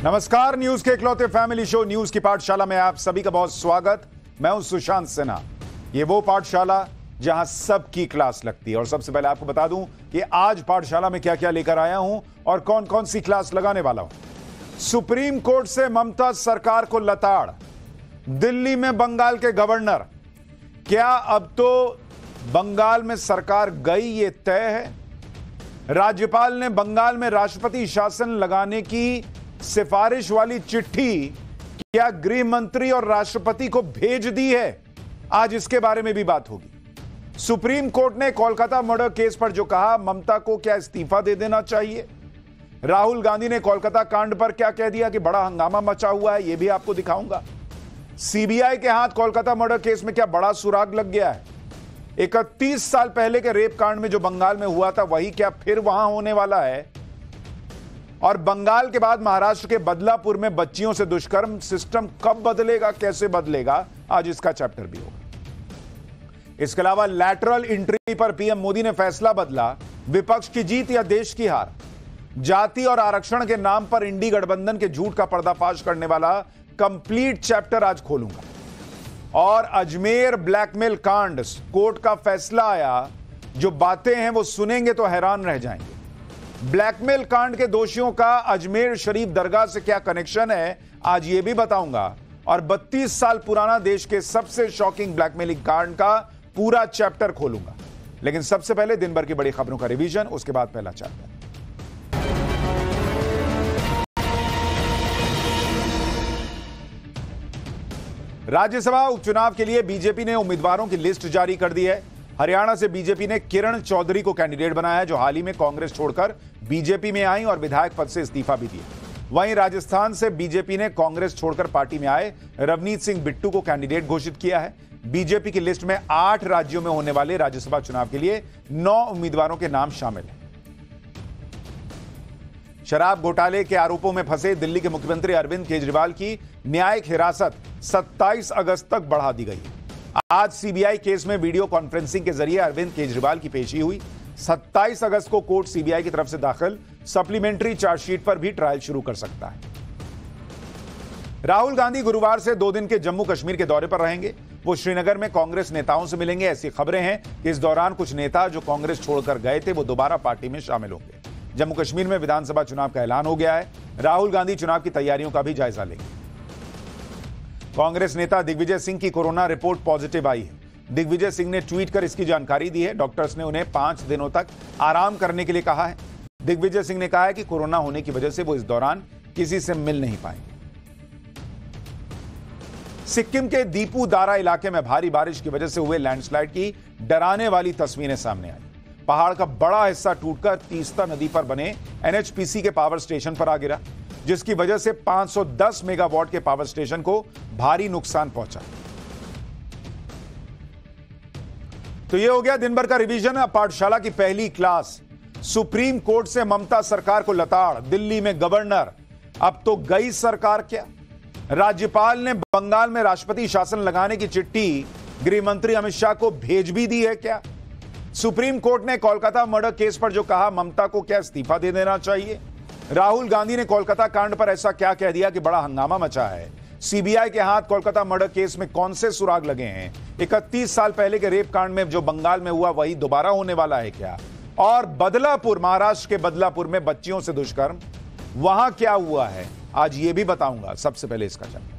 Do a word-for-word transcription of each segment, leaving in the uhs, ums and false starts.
नमस्कार, न्यूज के इकलौते फैमिली शो न्यूज की पाठशाला में आप सभी का बहुत स्वागत। मैं हूं सुशांत सिन्हा। ये वो पाठशाला जहां सबकी क्लास लगती है। और सबसे पहले आपको बता दूं कि आज पाठशाला में क्या क्या लेकर आया हूं और कौन कौन सी क्लास लगाने वाला हूं। सुप्रीम कोर्ट से ममता सरकार को लताड़, दिल्ली में बंगाल के गवर्नर, क्या अब तो बंगाल में सरकार गई ये तय है। राज्यपाल ने बंगाल में राष्ट्रपति शासन लगाने की सिफारिश वाली चिट्ठी क्या गृह मंत्री और राष्ट्रपति को भेज दी है। आज इसके बारे में भी बात होगी। सुप्रीम कोर्ट ने कोलकाता मर्डर केस पर जो कहा, ममता को क्या इस्तीफा दे देना चाहिए। राहुल गांधी ने कोलकाता कांड पर क्या कह दिया कि बड़ा हंगामा मचा हुआ है, यह भी आपको दिखाऊंगा। सीबीआई के हाथ कोलकाता मर्डर केस में क्या बड़ा सुराग लग गया है। इकतीस साल पहले के रेप कांड में जो बंगाल में हुआ था, वही क्या फिर वहां होने वाला है। और बंगाल के बाद महाराष्ट्र के बदलापुर में बच्चियों से दुष्कर्म सिस्टम कब बदलेगा, कैसे बदलेगा, आज इसका चैप्टर भी होगा। इसके अलावा लैटरल एंट्री पर पीएम मोदी ने फैसला बदला, विपक्ष की जीत या देश की हार। जाति और आरक्षण के नाम पर इंडी गठबंधन के झूठ का पर्दाफाश करने वाला कंप्लीट चैप्टर आज खोलूंगा। और अजमेर ब्लैकमेल कांड, कोर्ट का फैसला आया, जो बातें हैं वो सुनेंगे तो हैरान रह जाएंगे। ब्लैकमेल कांड के दोषियों का अजमेर शरीफ दरगाह से क्या कनेक्शन है, आज यह भी बताऊंगा। और बत्तीस साल पुराना देश के सबसे शॉकिंग ब्लैकमेलिंग कांड का पूरा चैप्टर खोलूंगा। लेकिन सबसे पहले दिन भर की बड़ी खबरों का रिवीजन, उसके बाद पहला चैप्टर। राज्यसभा उपचुनाव के लिए बीजेपी ने उम्मीदवारों की लिस्ट जारी कर दी है। हरियाणा से बीजेपी ने किरण चौधरी को कैंडिडेट बनाया है, जो हाल ही में कांग्रेस छोड़कर बीजेपी में आई और विधायक पद से इस्तीफा भी दिया। वहीं राजस्थान से बीजेपी ने कांग्रेस छोड़कर पार्टी में आए रवनीत सिंह बिट्टू को कैंडिडेट घोषित किया है। बीजेपी की लिस्ट में आठ राज्यों में होने वाले राज्यसभा चुनाव के लिए नौ उम्मीदवारों के नाम शामिल हैं। शराब घोटाले के आरोपों में फंसे दिल्ली के मुख्यमंत्री अरविंद केजरीवाल की न्यायिक हिरासत सत्ताईस अगस्त तक बढ़ा दी गई है। आज सीबीआई केस में वीडियो कॉन्फ्रेंसिंग के जरिए अरविंद केजरीवाल की पेशी हुई। सत्ताईस अगस्त को कोर्ट सीबीआई की तरफ से दाखिल सप्लीमेंट्री चार्जशीट पर भी ट्रायल शुरू कर सकता है। राहुल गांधी गुरुवार से दो दिन के जम्मू कश्मीर के दौरे पर रहेंगे। वो श्रीनगर में कांग्रेस नेताओं से मिलेंगे। ऐसी खबरें हैं कि इस दौरान कुछ नेता जो कांग्रेस छोड़कर गए थे, वो दोबारा पार्टी में शामिल होंगे। जम्मू कश्मीर में विधानसभा चुनाव का ऐलान हो गया है। राहुल गांधी चुनाव की तैयारियों का भी जायजा लेंगे। कांग्रेस नेता दिग्विजय सिंह की कोरोना रिपोर्ट पॉजिटिव आई है। दिग्विजय सिंह ने ट्वीट कर इसकी जानकारी दी है। डॉक्टर्स ने उन्हें पांच दिनों तक आराम करने के लिए कहा है। दिग्विजय सिंह ने कहा है कि कोरोना होने की वजह से वो इस दौरान किसी से मिल नहीं पाएंगे। सिक्किम के दीपू दारा इलाके में भारी बारिश की वजह से हुए लैंडस्लाइड की डराने वाली तस्वीरें सामने आई। पहाड़ का बड़ा हिस्सा टूटकर तीस्ता नदी पर बने एनएचपीसी के पावर स्टेशन पर आ गिरा, जिसकी वजह से पांच सौ दस मेगावाट के पावर स्टेशन को भारी नुकसान पहुंचा। तो यह हो गया दिन भर का रिवीजन। पाठशाला की पहली क्लास। सुप्रीम कोर्ट से ममता सरकार को लताड़, दिल्ली में गवर्नर, अब तो गई सरकार क्या। राज्यपाल ने बंगाल में राष्ट्रपति शासन लगाने की चिट्ठी गृह मंत्री अमित शाह को भेज भी दी है क्या। सुप्रीम कोर्ट ने कोलकाता मर्डर केस पर जो कहा, ममता को क्या इस्तीफा दे देना चाहिए। राहुल गांधी ने कोलकाता कांड पर ऐसा क्या कह दिया कि बड़ा हंगामा मचा है। सीबीआई के हाथ कोलकाता मर्डर केस में कौन से सुराग लगे हैं। इकतीस साल पहले के रेप कांड में जो बंगाल में हुआ, वही दोबारा होने वाला है क्या। और बदलापुर, महाराष्ट्र के बदलापुर में बच्चियों से दुष्कर्म, वहां क्या हुआ है, आज यह भी बताऊंगा। सबसे पहले इसका चैप्टर।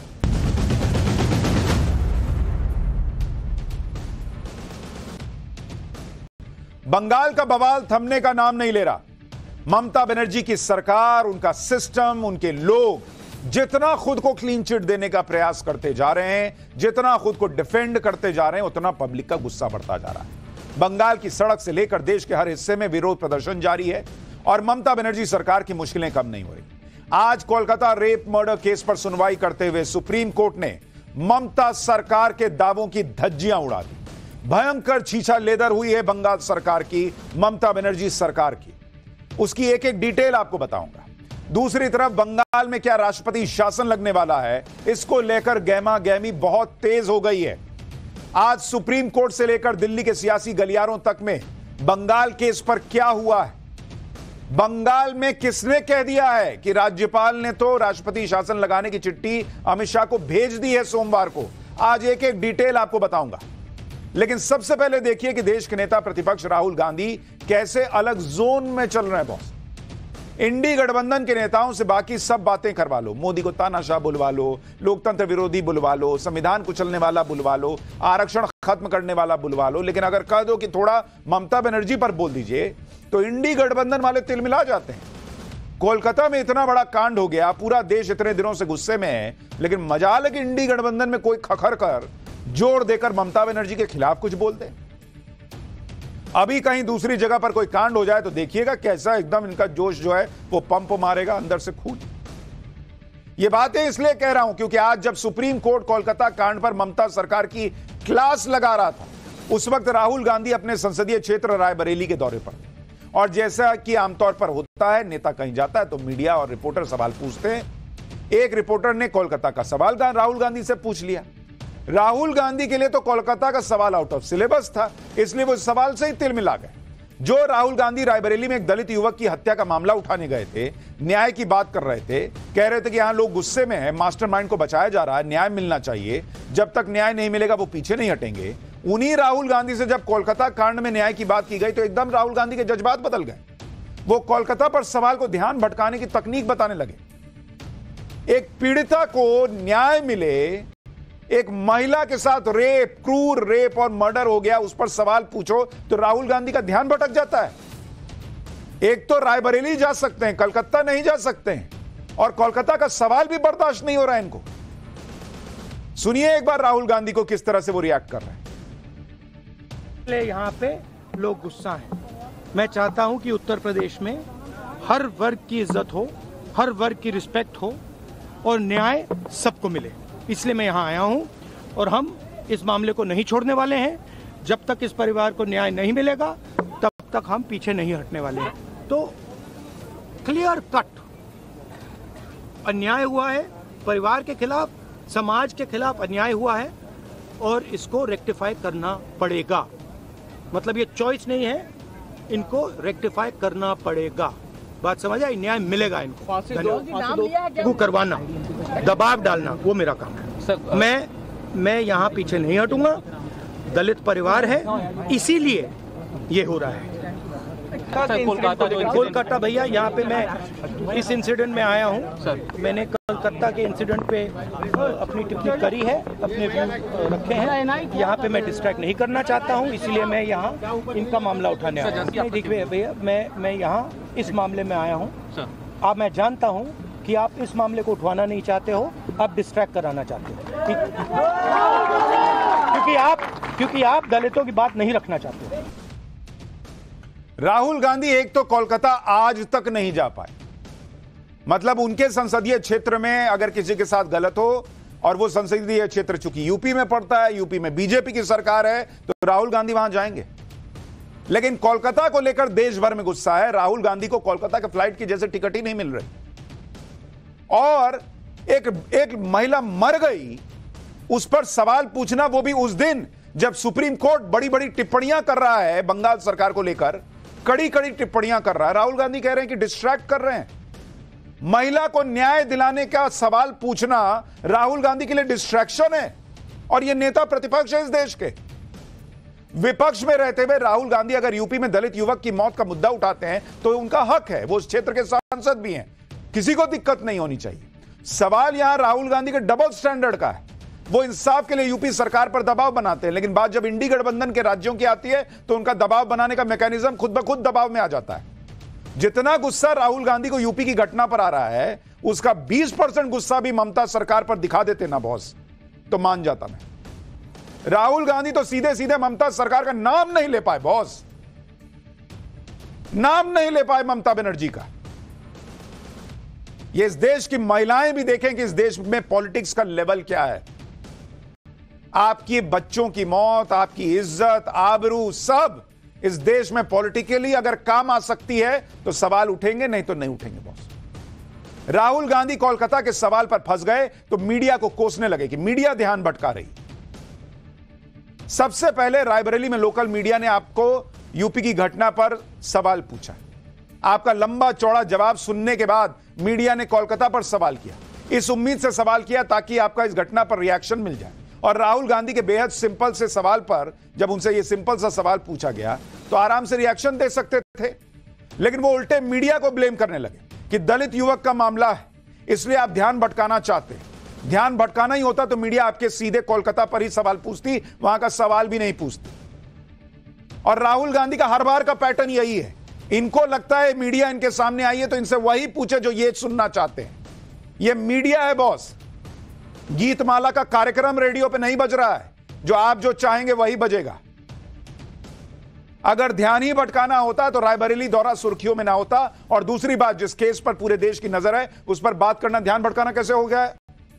बंगाल का बवाल थमने का नाम नहीं ले रहा। ममता बनर्जी की सरकार, उनका सिस्टम, उनके लोग जितना खुद को क्लीन चिट देने का प्रयास करते जा रहे हैं, जितना खुद को डिफेंड करते जा रहे हैं, उतना पब्लिक का गुस्सा बढ़ता जा रहा है। बंगाल की सड़क से लेकर देश के हर हिस्से में विरोध प्रदर्शन जारी है और ममता बनर्जी सरकार की मुश्किलें कम नहीं हो रही। आज कोलकाता रेप मर्डर केस पर सुनवाई करते हुए सुप्रीम कोर्ट ने ममता सरकार के दावों की धज्जियां उड़ा दी। भयंकर छीछा लेदर हुई है बंगाल सरकार की, ममता बनर्जी सरकार की। उसकी एक एक डिटेल आपको बताऊंगा। दूसरी तरफ बंगाल में क्या राष्ट्रपति शासन लगने वाला है, इसको लेकर गहमा गहमी बहुत तेज हो गई है। आज सुप्रीम कोर्ट से लेकर दिल्ली के सियासी गलियारों तक में बंगाल केस पर क्या हुआ है, बंगाल में किसने कह दिया है कि राज्यपाल ने तो राष्ट्रपति शासन लगाने की चिट्ठी अमित शाह को भेज दी है सोमवार को? आज एक एक डिटेल आपको बताऊंगा, लेकिन सबसे पहले देखिए कि देश के नेता प्रतिपक्ष राहुल गांधी कैसे अलग जोन में चल रहे हैं। बॉस, इंडी गठबंधन के नेताओं से बाकी सब बातें करवा लो, मोदी को तानाशाह बुलवा लो, लोकतंत्र विरोधी बुलवा लो, संविधान कुचलने वाला बुलवा लो, आरक्षण खत्म करने वाला बुलवा लो, लेकिन अगर कह दो कि थोड़ा ममता बनर्जी पर बोल दीजिए तो इंडी गठबंधन वाले तिलमिला जाते हैं। कोलकाता में इतना बड़ा कांड हो गया, पूरा देश इतने दिनों से गुस्से में है, लेकिन मजाल है कि इंडी गठबंधन में कोई खखर कर जोर देकर ममता बनर्जी के खिलाफ कुछ बोल दे। अभी कहीं दूसरी जगह पर कोई कांड हो जाए तो देखिएगा कैसा एकदम इनका जोश जो है वो पंप मारेगा अंदर से खून। ये बातें इसलिए कह रहा हूं क्योंकि आज जब सुप्रीम कोर्ट कोलकाता कांड पर ममता सरकार की क्लास लगा रहा था, उस वक्त राहुल गांधी अपने संसदीय क्षेत्र रायबरेली के दौरे पर, और जैसा कि आमतौर पर होता है, नेता कहीं जाता है तो मीडिया और रिपोर्टर सवाल पूछते हैं। एक रिपोर्टर ने कोलकाता का सवाल राहुल गांधी से पूछ लिया। राहुल गांधी के लिए तो कोलकाता का सवाल आउट ऑफ सिलेबस था, इसलिए वो सवाल से ही तिलमिला गए। जो राहुल गांधी रायबरेली में एक दलित युवक की हत्या का मामला उठाने गए थे, न्याय की बात कर रहे थे, कह रहे थे कि यहां लोग गुस्से में हैं, मास्टरमाइंड को बचाया जा रहा है, न्याय मिलना चाहिए, जब तक न्याय नहीं मिलेगा वो पीछे नहीं हटेंगे। उन्हीं राहुल गांधी से जब कोलकाता कांड में न्याय की बात की गई तो एकदम राहुल गांधी के जज्बात बदल गए। वो कोलकाता पर सवाल को ध्यान भटकाने की तकनीक बताने लगे। एक पीड़िता को न्याय मिले, एक महिला के साथ रेप, क्रूर रेप और मर्डर हो गया, उस पर सवाल पूछो तो राहुल गांधी का ध्यान भटक जाता है। एक तो रायबरेली जा सकते हैं, कलकत्ता नहीं जा सकते हैं, और कोलकाता का सवाल भी बर्दाश्त नहीं हो रहा है इनको। सुनिए एक बार राहुल गांधी को किस तरह से वो रिएक्ट कर रहे हैं। यहां पे लोग गुस्सा हैं। मैं चाहता हूं कि उत्तर प्रदेश में हर वर्ग की इज्जत हो, हर वर्ग की रिस्पेक्ट हो और न्याय सबको मिले, इसलिए मैं यहाँ आया हूँ। और हम इस मामले को नहीं छोड़ने वाले हैं। जब तक इस परिवार को न्याय नहीं मिलेगा तब तक हम पीछे नहीं हटने वाले हैं। तो क्लियर कट अन्याय हुआ है, परिवार के खिलाफ, समाज के खिलाफ अन्याय हुआ है और इसको रेक्टिफाई करना पड़ेगा। मतलब ये चॉइस नहीं है, इनको रेक्टिफाई करना पड़ेगा। बात समझ आई? न्याय मिलेगा इनको। वो करवाना, दबाव डालना, वो मेरा काम है। मैं मैं यहाँ पीछे नहीं हटूंगा। दलित परिवार है, इसीलिए ये हो रहा है। कोलकाता भैया, यहाँ पे मैं इस इंसिडेंट में आया हूँ। मैंने कोलकाता के इंसिडेंट पे अपनी टिप्पणी करी है, अपने व्यू रखे हैं। यहाँ पे मैं डिस्ट्रैक्ट नहीं करना चाहता हूँ, इसीलिए मैं यहाँ इनका मामला उठाने आया हूँ। नहीं देखिए भैया, मैं मैं यहाँ इस मामले में आया हूँ। अब मैं जानता हूँ कि आप इस मामले को उठवाना नहीं चाहते हो, आप डिस्ट्रैक्ट कराना चाहते हो, क्योंकि आप क्योंकि आप दलितों की बात नहीं रखना चाहते हो। राहुल गांधी एक तो कोलकाता आज तक नहीं जा पाए, मतलब उनके संसदीय क्षेत्र में अगर किसी के साथ गलत हो, और वो संसदीय क्षेत्र चूंकि यूपी में पड़ता है, यूपी में बीजेपी की सरकार है, तो राहुल गांधी वहां जाएंगे। लेकिन कोलकाता को लेकर देश भर में गुस्सा है। राहुल गांधी को कोलकाता के फ्लाइट की जैसे टिकट ही नहीं मिल रही, और एक एक महिला मर गई, उस पर सवाल पूछना, वो भी उस दिन जब सुप्रीम कोर्ट बड़ी बड़ी टिप्पणियां कर रहा है बंगाल सरकार को लेकर, कड़ी कड़ी टिप्पणियां कर रहा है। राहुल गांधी कह रहे हैं कि डिस्ट्रैक्ट कर रहे हैं। महिला को न्याय दिलाने का सवाल पूछना राहुल गांधी के लिए डिस्ट्रैक्शन है, और यह नेता प्रतिपक्ष है इस देश के। विपक्ष में रहते हुए राहुल गांधी अगर यूपी में दलित युवक की मौत का मुद्दा उठाते हैं तो उनका हक है, वो उस क्षेत्र के सांसद भी हैं, किसी को दिक्कत नहीं होनी चाहिए। सवाल यहां राहुल गांधी के डबल स्टैंडर्ड का है। वो इंसाफ के लिए यूपी सरकार पर दबाव बनाते हैं, लेकिन बात जब इंडी गठबंधन के राज्यों की आती है तो उनका दबाव बनाने का मैकेनिज्म खुद ब खुद दबाव में आ जाता है। जितना गुस्सा राहुल गांधी को यूपी की घटना पर आ रहा है, उसका बीस परसेंट गुस्सा भी ममता सरकार पर दिखा देते ना बॉस, तो मान जाता मैं। राहुल गांधी तो सीधे सीधे ममता सरकार का नाम नहीं ले पाए बॉस, नाम नहीं ले पाए ममता बनर्जी का। ये इस देश की महिलाएं भी देखें कि इस देश में पॉलिटिक्स का लेवल क्या है। आपकी बच्चों की मौत, आपकी इज्जत, आबरू, सब इस देश में पॉलिटिकली अगर काम आ सकती है तो सवाल उठेंगे, नहीं तो नहीं उठेंगे बॉस। राहुल गांधी कोलकाता के सवाल पर फंस गए तो मीडिया को कोसने लगे कि मीडिया ध्यान भटका रही। सबसे पहले रायबरेली में लोकल मीडिया ने आपको यूपी की घटना पर सवाल पूछा, आपका लंबा चौड़ा जवाब सुनने के बाद मीडिया ने कोलकाता पर सवाल किया। इस उम्मीद से सवाल किया ताकि आपका इस घटना पर रिएक्शन मिल जाए। और राहुल गांधी के बेहद सिंपल से सवाल पर जब उनसे यह सिंपल सा सवाल पूछा गया तो आराम से रिएक्शन दे सकते थे, लेकिन वो उल्टे मीडिया को ब्लेम करने लगे कि दलित युवक का मामला है, इसलिए आप ध्यान भटकाना चाहते हैं। ध्यान भटकाना ही होता तो मीडिया आपके सीधे कोलकाता पर ही सवाल पूछती, वहां का सवाल भी नहीं पूछती। और राहुल गांधी का हर बार का पैटर्न यही है, इनको लगता है मीडिया इनके सामने आई है तो इनसे वही पूछे जो ये सुनना चाहते हैं। ये मीडिया है बॉस। गीतमाला का कार्यक्रम रेडियो पे नहीं बज रहा है, जो आप जो चाहेंगे वही बजेगा। अगर ध्यान ही भटकाना होता तो रायबरेली दौरा सुर्खियों में ना होता। और दूसरी बात, जिस केस पर पूरे देश की नजर है उस पर बात करना ध्यान भटकाना कैसे हो गया है?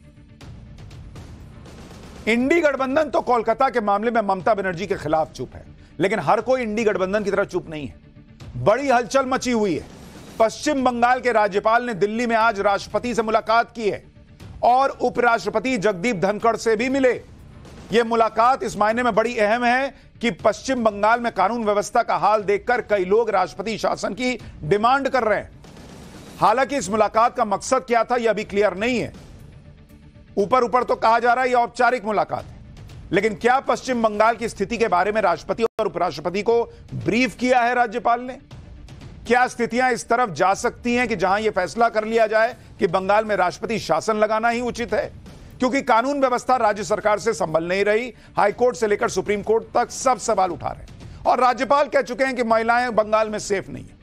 इंडी गठबंधन तो कोलकाता के मामले में ममता बनर्जी के खिलाफ चुप है, लेकिन हर कोई इंडी गठबंधन की तरह चुप नहीं है। बड़ी हलचल मची हुई है। पश्चिम बंगाल के राज्यपाल ने दिल्ली में आज राष्ट्रपति से मुलाकात की है और उपराष्ट्रपति जगदीप धनखड़ से भी मिले। यह मुलाकात इस मायने में बड़ी अहम है कि पश्चिम बंगाल में कानून व्यवस्था का हाल देखकर कई लोग राष्ट्रपति शासन की डिमांड कर रहे हैं। हालांकि इस मुलाकात का मकसद क्या था यह अभी क्लियर नहीं है। ऊपर ऊपर तो कहा जा रहा है यह औपचारिक मुलाकात है, लेकिन क्या पश्चिम बंगाल की स्थिति के बारे में राष्ट्रपति और उपराष्ट्रपति को ब्रीफ किया है राज्यपाल ने? क्या स्थितियां इस तरफ जा सकती हैं कि जहां यह फैसला कर लिया जाए कि बंगाल में राष्ट्रपति शासन लगाना ही उचित है? क्योंकि कानून व्यवस्था राज्य सरकार से संभल नहीं रही। हाईकोर्ट से लेकर सुप्रीम कोर्ट तक सब सवाल उठा रहे हैं और राज्यपाल कह चुके हैं कि महिलाएं बंगाल में सेफ नहीं है।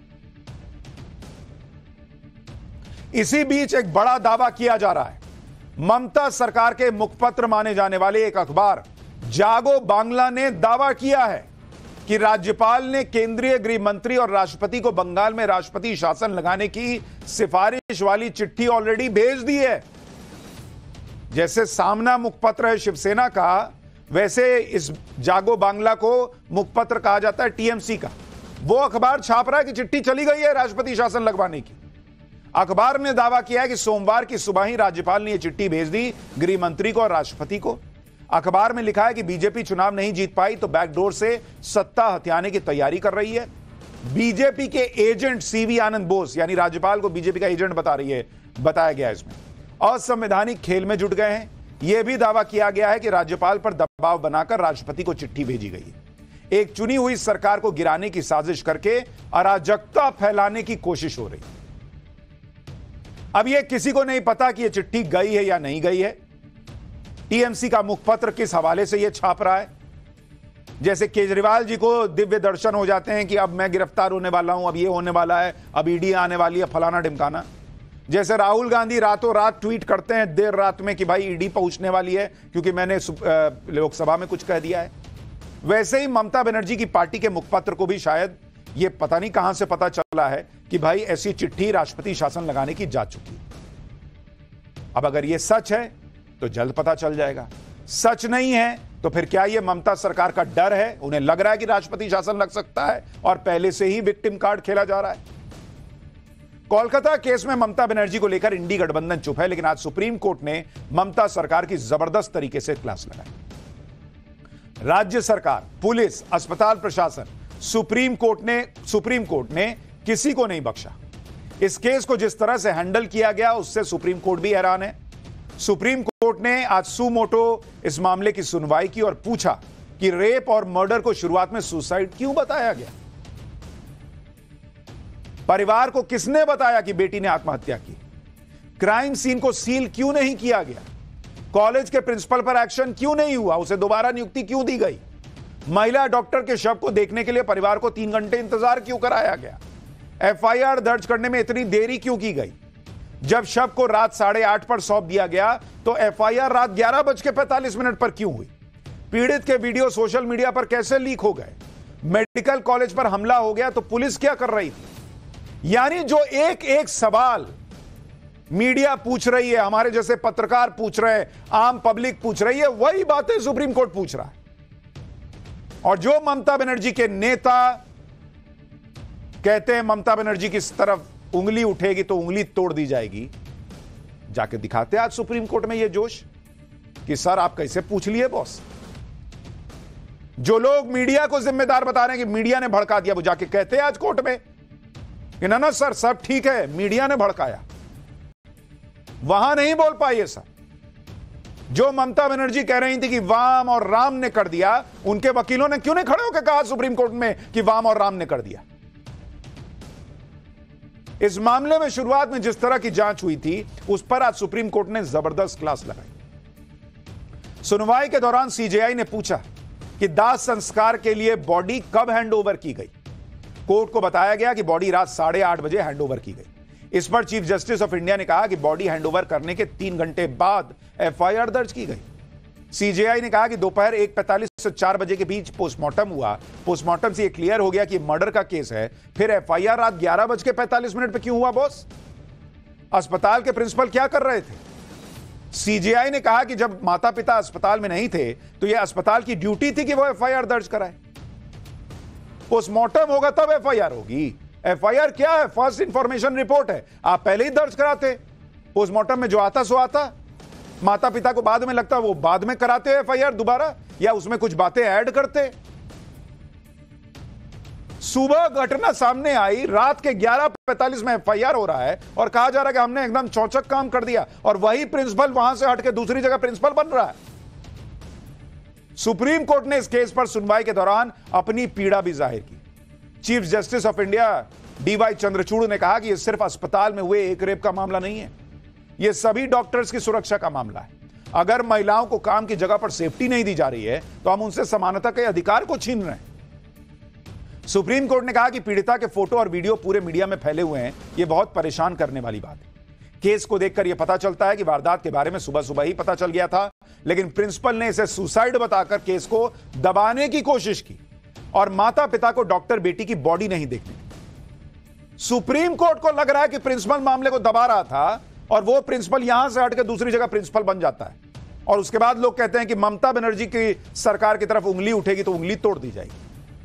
इसी बीच एक बड़ा दावा किया जा रहा है। ममता सरकार के मुखपत्र माने जाने वाले एक अखबार जागो बांग्ला ने दावा किया है कि राज्यपाल ने केंद्रीय गृह मंत्री और राष्ट्रपति को बंगाल में राष्ट्रपति शासन लगाने की सिफारिश वाली चिट्ठी ऑलरेडी भेज दी है। जैसे सामना मुखपत्र है शिवसेना का, वैसे इस जागो बांग्ला को मुखपत्र कहा जाता है टीएमसी का। वो अखबार छाप रहा है कि चिट्ठी चली गई है राष्ट्रपति शासन लगवाने की। अखबार ने दावा किया है कि सोमवार की सुबह ही राज्यपाल ने यह चिट्ठी भेज दी गृह मंत्री को और राष्ट्रपति को। अखबार में लिखा है कि बीजेपी चुनाव नहीं जीत पाई तो बैकडोर से सत्ता हथियाने की तैयारी कर रही है। बीजेपी के एजेंट सीवी आनंद बोस, यानी राज्यपाल को बीजेपी का एजेंट बता रही है, बताया गया इसमें, असंवैधानिक खेल में जुट गए हैं। यह भी दावा किया गया है कि राज्यपाल पर दबाव बनाकर राष्ट्रपति को चिट्ठी भेजी गई है। एक चुनी हुई सरकार को गिराने की साजिश करके अराजकता फैलाने की कोशिश हो रही है। अब यह किसी को नहीं पता कि यह चिट्ठी गई है या नहीं गई है। टीएमसी का मुखपत्र किस हवाले से यह छाप रहा है? जैसे केजरीवाल जी को दिव्य दर्शन हो जाते हैं कि अब मैं गिरफ्तार होने वाला हूं, अब ये होने वाला है, अब ईडी आने वाली है, फलाना ढिमकाना। जैसे राहुल गांधी रातों रात ट्वीट करते हैं देर रात में कि भाई ईडी पहुंचने वाली है क्योंकि मैंने लोकसभा में कुछ कह दिया है, वैसे ही ममता बनर्जी की पार्टी के मुखपत्र को भी शायद ये पता नहीं कहां से पता चला है कि भाई ऐसी चिट्ठी राष्ट्रपति शासन लगाने की जा चुकी है। अब अगर यह सच है तो जल्द पता चल जाएगा, सच नहीं है तो फिर क्या यह ममता सरकार का डर है? उन्हें लग रहा है कि राष्ट्रपति शासन लग सकता है और पहले से ही विक्टिम कार्ड खेला जा रहा है। कोलकाता केस में ममता बनर्जी को लेकर इंडी गठबंधन चुप है, लेकिन आज सुप्रीम कोर्ट ने ममता सरकार की जबरदस्त तरीके से क्लास लगाई। राज्य सरकार, पुलिस, अस्पताल प्रशासन, सुप्रीम कोर्ट ने सुप्रीम कोर्ट ने किसी को नहीं बख्शा। इस केस को जिस तरह से हैंडल किया गया उससे सुप्रीम कोर्ट भी हैरान है। सुप्रीम कोर्ट ने आज सू मोटो इस मामले की सुनवाई की और पूछा कि रेप और मर्डर को शुरुआत में सुसाइड क्यों बताया गया? परिवार को किसने बताया कि बेटी ने आत्महत्या की? क्राइम सीन को सील क्यों नहीं किया गया? कॉलेज के प्रिंसिपल पर एक्शन क्यों नहीं हुआ? उसे दोबारा नियुक्ति क्यों दी गई? महिला डॉक्टर के शव को देखने के लिए परिवार को तीन घंटे इंतजार क्यों कराया गया? एफआईआर दर्ज करने में इतनी देरी क्यों की गई? जब शव को रात साढ़े आठ पर सौंप दिया गया तो एफआईआर रात ग्यारह बज के पैंतालीस मिनट पर क्यों हुई? पीड़ित के वीडियो सोशल मीडिया पर कैसे लीक हो गए? मेडिकल कॉलेज पर हमला हो गया तो पुलिस क्या कर रही थी? यानी जो एक एक सवाल मीडिया पूछ रही है, हमारे जैसे पत्रकार पूछ रहे हैं, आम पब्लिक पूछ रही है, वही बातें सुप्रीम कोर्ट पूछ रहा है। और जो ममता बनर्जी के नेता कहते हैं ममता बनर्जी की तरफ उंगली उठेगी तो उंगली तोड़ दी जाएगी, जाके दिखाते आज सुप्रीम कोर्ट में यह जोश कि सर आप कैसे पूछ लिए बॉस। जो लोग मीडिया को जिम्मेदार बता रहे हैं कि मीडिया ने भड़का दिया, वो जाके कहते हैं आज कोर्ट में कि ना ना सर सब ठीक है, मीडिया ने भड़काया। वहां नहीं बोल पाए ये सब। जो ममता बनर्जी कह रही थी कि वाम और राम ने कर दिया, उनके वकीलों ने क्यों नहीं खड़े होकर कहा सुप्रीम कोर्ट में कि वाम और राम ने कर दिया? इस मामले में शुरुआत में जिस तरह की जांच हुई थी, उस पर आज सुप्रीम कोर्ट ने जबरदस्त क्लास लगाई। सुनवाई के दौरान सीजेआई ने पूछा कि दाह संस्कार के लिए बॉडी कब हैंडओवर की गई। कोर्ट को बताया गया कि बॉडी रात साढ़े आठ बजे हैंडओवर की गई। इस पर चीफ जस्टिस ऑफ इंडिया ने कहा कि बॉडी हैंडओवर करने के तीन घंटे बाद एफआईआर दर्ज की गई। सीजेआई ने कहा कि दोपहर एक पैंतालीस से चार बजे के बीच पोस्टमार्टम हुआ। पोस्टमार्टम से यह क्लियर हो गया कि मर्डर का केस है। फिर एफआईआर रात ग्यारह बज के पैंतालीस मिनट पर क्यों हुआ बॉस? अस्पताल के प्रिंसिपल क्या कर रहे थे? सीजेआई ने कहा कि जब माता पिता अस्पताल में नहीं थे तो यह अस्पताल की ड्यूटी थी कि वो एफआईआर दर्ज कराए। पोस्टमार्टम होगा तब एफआईआर होगी। एफआईआर क्या है? फर्स्ट इंफॉर्मेशन रिपोर्ट है। आप पहले ही दर्ज कराते। पोस्टमार्टम में जो आता सो आता। माता पिता को बाद में लगता वो बाद में कराते एफआईआर दोबारा, या उसमें कुछ बातें ऐड करते। सुबह घटना सामने आई, रात के ग्यारह पैंतालीस में एफआईआर हो रहा है और कहा जा रहा है कि हमने एकदम चौचक काम कर दिया, और वही प्रिंसिपल वहां से हटके दूसरी जगह प्रिंसिपल बन रहा है। सुप्रीम कोर्ट ने इस केस पर सुनवाई के दौरान अपनी पीड़ा भी जाहिर की। Chief justice of India DY Chandrachud ने कहा कि यह सिर्फ अस्पताल में हुए एक रेप का मामला नहीं है, यह सभी डॉक्टर्स की सुरक्षा का मामला है। अगर महिलाओं को काम की जगह पर सेफ्टी नहीं दी जा रही है तो हम उनसे समानता के अधिकार को छीन रहे हैं। सुप्रीम कोर्ट ने कहा कि पीड़िता के फोटो और वीडियो पूरे मीडिया में फैले हुए हैं, यह बहुत परेशान करने वाली बात है। केस को देखकर यह पता चलता है कि वारदात के बारे में सुबह सुबह ही पता चल गया था, लेकिन प्रिंसिपल ने इसे सुसाइड बताकर केस को दबाने की कोशिश की और माता पिता को डॉक्टर बेटी की बॉडी नहीं देखने दी। सुप्रीम कोर्ट को लग रहा है कि प्रिंसिपल मामले को दबा रहा था और वो प्रिंसिपल यहां से हटकर दूसरी जगह प्रिंसिपल बन जाता है, और उसके बाद लोग कहते हैं कि ममता बनर्जी की सरकार की तरफ उंगली उठेगी तो उंगली तोड़ दी जाएगी।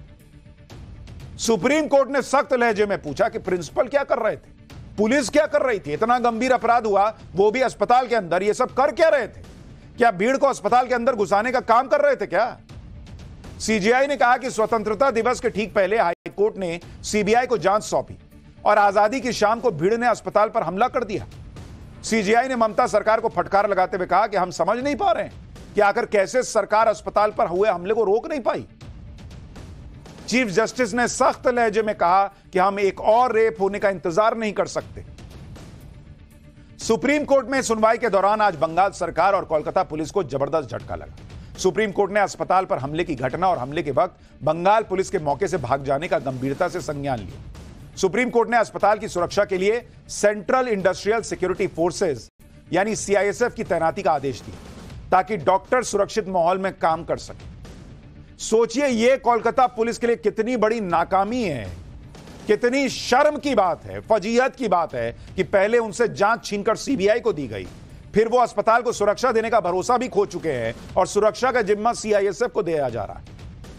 सुप्रीम कोर्ट ने सख्त लहजे में पूछा कि प्रिंसिपल क्या कर रहे थे, पुलिस क्या कर रही थी? इतना गंभीर अपराध हुआ, वो भी अस्पताल के अंदर, ये सब कर क्या रहे थे? क्या भीड़ को अस्पताल के अंदर घुसाने का काम कर रहे थे क्या? सीजीआई ने कहा कि स्वतंत्रता दिवस के ठीक पहले हाईकोर्ट ने सीबीआई को जांच सौंपी और आजादी की शाम को भीड़ ने अस्पताल पर हमला कर दिया। सीजीआई ने ममता सरकार को फटकार लगाते हुए कहा कि हम समझ नहीं पा रहे हैं कि आखिर कैसे सरकार अस्पताल पर हुए हमले को रोक नहीं पाई। चीफ जस्टिस ने सख्त लहजे में कहा कि हम एक और रेप होने का इंतजार नहीं कर सकते। सुप्रीम कोर्ट में सुनवाई के दौरान आज बंगाल सरकार और कोलकाता पुलिस को जबरदस्त झटका लगा। सुप्रीम कोर्ट ने अस्पताल पर हमले की घटना और हमले के वक्त बंगाल पुलिस के मौके से भाग जाने का गंभीरता से संज्ञान लिया। सुप्रीम कोर्ट ने अस्पताल की सुरक्षा के लिए सेंट्रल इंडस्ट्रियल सिक्योरिटी फोर्सेज यानी सीआईएसएफ की तैनाती का आदेश दिया ताकि डॉक्टर सुरक्षित माहौल में काम कर सके। सोचिए यह कोलकाता पुलिस के लिए कितनी बड़ी नाकामी है, कितनी शर्म की बात है, फजीहत की बात है कि पहले उनसे जांच छीनकर सीबीआई को दी गई, फिर वो अस्पताल को सुरक्षा देने का भरोसा भी खो चुके हैं और सुरक्षा का जिम्मा सीआईएसएफ को दिया जा रहा है।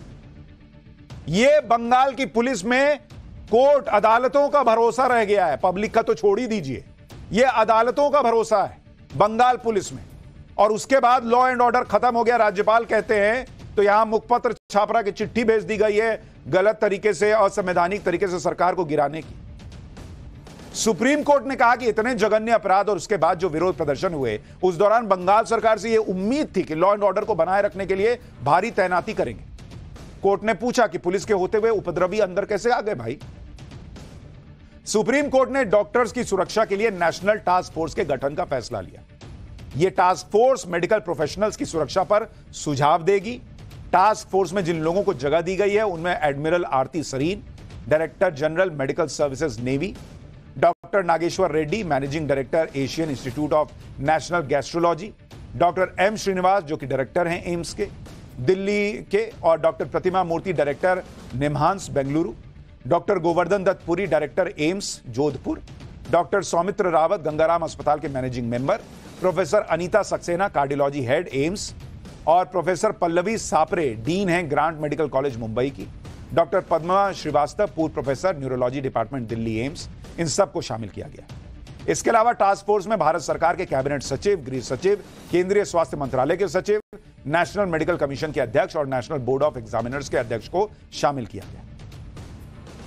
यह बंगाल की पुलिस में कोर्ट अदालतों का भरोसा रह गया है, पब्लिक का तो छोड़ ही दीजिए। यह अदालतों का भरोसा है बंगाल पुलिस में, और उसके बाद लॉ एंड ऑर्डर खत्म हो गया। राज्यपाल कहते हैं तो यहां मुखपत्र छापरा की चिट्ठी भेज दी गई है गलत तरीके से, असंवैधानिक तरीके से सरकार को गिराने की। सुप्रीम कोर्ट ने कहा कि इतने जघन्य अपराध और उसके बाद जो विरोध प्रदर्शन हुए, उस दौरान बंगाल सरकार से यह उम्मीद थी कि लॉ एंड ऑर्डर को बनाए रखने के लिए भारी तैनाती करेंगे। कोर्ट ने पूछा कि पुलिस के होते हुए उपद्रवी अंदर कैसे आ गए भाई? सुप्रीम कोर्ट ने डॉक्टर्स की सुरक्षा के लिए नेशनल टास्क फोर्स के गठन का फैसला लिया। यह टास्क फोर्स मेडिकल प्रोफेशनल्स की सुरक्षा पर सुझाव देगी। टास्क फोर्स में जिन लोगों को जगह दी गई है उनमें admiral Arti Sarin, director general medical services navy, doctor Nageshwar Reddy, managing director Asian institute of national gastrology, doctor M Srinivas जो कि डायरेक्टर हैं एम्स के दिल्ली के, और doctor Pratima Murthy director NIMHANS Bengaluru, doctor Govardhan Dutt Puri director AIIMS Jodhpur, doctor Soumitra Rawat Gangaram अस्पताल के managing member, professor Anita Saxena cardiology head AIIMS, और प्रोफेसर पल्लवी सापरे डीन हैं ग्रांट मेडिकल कॉलेज मुंबई की, डॉक्टर पद्मा श्रीवास्तव पूर्व professor neurology department Delhi AIIMS, इन सबको शामिल किया गया। इसके अलावा टास्क फोर्स में भारत सरकार के कैबिनेट सचिव, गृह सचिव, केंद्रीय स्वास्थ्य मंत्रालय के सचिव, नेशनल मेडिकल कमीशन के अध्यक्ष और नेशनल बोर्ड ऑफ एग्जामिनर्स के अध्यक्ष को शामिल किया गया।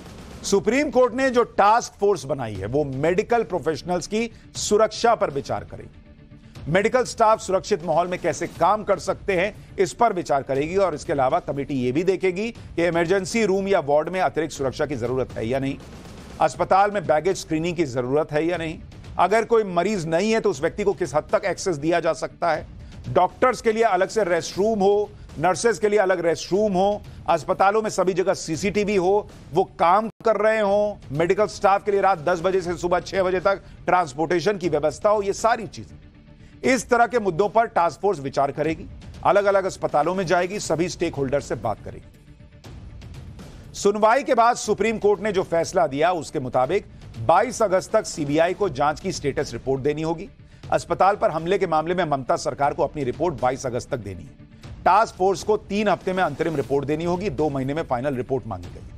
सुप्रीम कोर्ट ने जो टास्क फोर्स बनाई है वो मेडिकल प्रोफेशनल्स की सुरक्षा पर विचार करेगी। मेडिकल स्टाफ सुरक्षित माहौल में कैसे काम कर सकते हैं इस पर विचार करेगी और इसके अलावा कमेटी यह भी देखेगी कि इमरजेंसी रूम या वार्ड में अतिरिक्त सुरक्षा की जरूरत है या नहीं, अस्पताल में बैगेज स्क्रीनिंग की जरूरत है या नहीं, अगर कोई मरीज नहीं है तो उस व्यक्ति को किस हद तक एक्सेस दिया जा सकता है, डॉक्टर्स के लिए अलग से रेस्ट रूम हो, नर्सेज के लिए अलग रेस्ट रूम हो, अस्पतालों में सभी जगह सीसीटीवी हो, वो काम कर रहे हो, मेडिकल स्टाफ के लिए रात दस बजे से सुबह छह बजे तक ट्रांसपोर्टेशन की व्यवस्था हो। ये सारी चीजें इस तरह के मुद्दों पर टास्क फोर्स विचार करेगी, अलग अलग अस्पतालों में जाएगी, सभी स्टेक होल्डर से बात करेगी। सुनवाई के बाद सुप्रीम कोर्ट ने जो फैसला दिया उसके मुताबिक बाईस अगस्त तक सीबीआई को जांच की स्टेटस रिपोर्ट देनी होगी। अस्पताल पर हमले के मामले में ममता सरकार को अपनी रिपोर्ट बाईस अगस्त तक देनी है। टास्क फोर्स को तीन हफ्ते में अंतरिम रिपोर्ट देनी होगी, दो महीने में फाइनल रिपोर्ट मांगी गई।